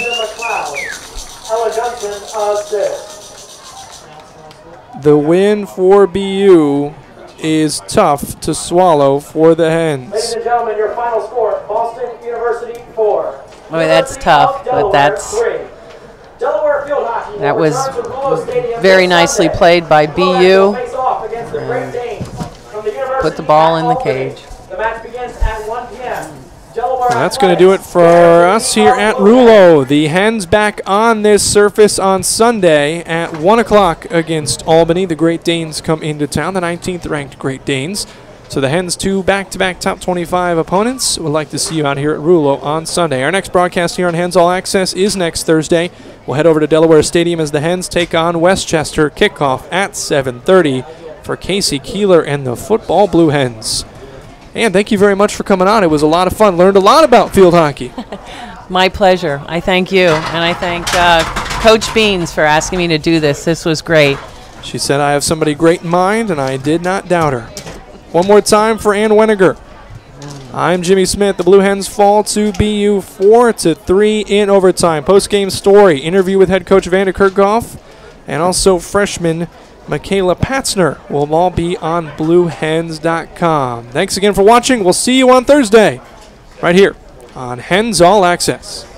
The win for BU is tough to swallow for the Hens. Ladies and gentlemen, your final score, Boston University 4. Oh, that's tough, but that's... Delaware Field Hockey That was returns to Rulo Stadium very this nicely Sunday. played by BU. Face off against the Great Danes from the University Put the ball in the at Albany. cage. The match begins at 1 p.m. Delaware Well, that's going to do it for us here at Rulo. The Hens back on this surface on Sunday at 1 o'clock against Albany. The Great Danes come into town, the 19th ranked Great Danes. So the Hens, 2 back-to-back top 25 opponents. Would like to see you out here at Rulo on Sunday. Our next broadcast here on Hens All Access is next Thursday. We'll head over to Delaware Stadium as the Hens take on Westchester. Kickoff at 7:30 for Casey Keeler and the Football Blue Hens. And thank you very much for coming on. It was a lot of fun. Learned a lot about field hockey. My pleasure. I thank you. And I thank Coach Beans for asking me to do this. This was great. She said, I have somebody great in mind, and I did not doubt her. One more time for Ann Weniger. I'm Jimmy Smith. The Blue Hens fall to BU 4-3 in overtime. Post-game story, interview with head coach Vanda Kirchhoff, and also freshman Michaela Patzner will all be on BlueHens.com. Thanks again for watching. We'll see you on Thursday right here on Hens All Access.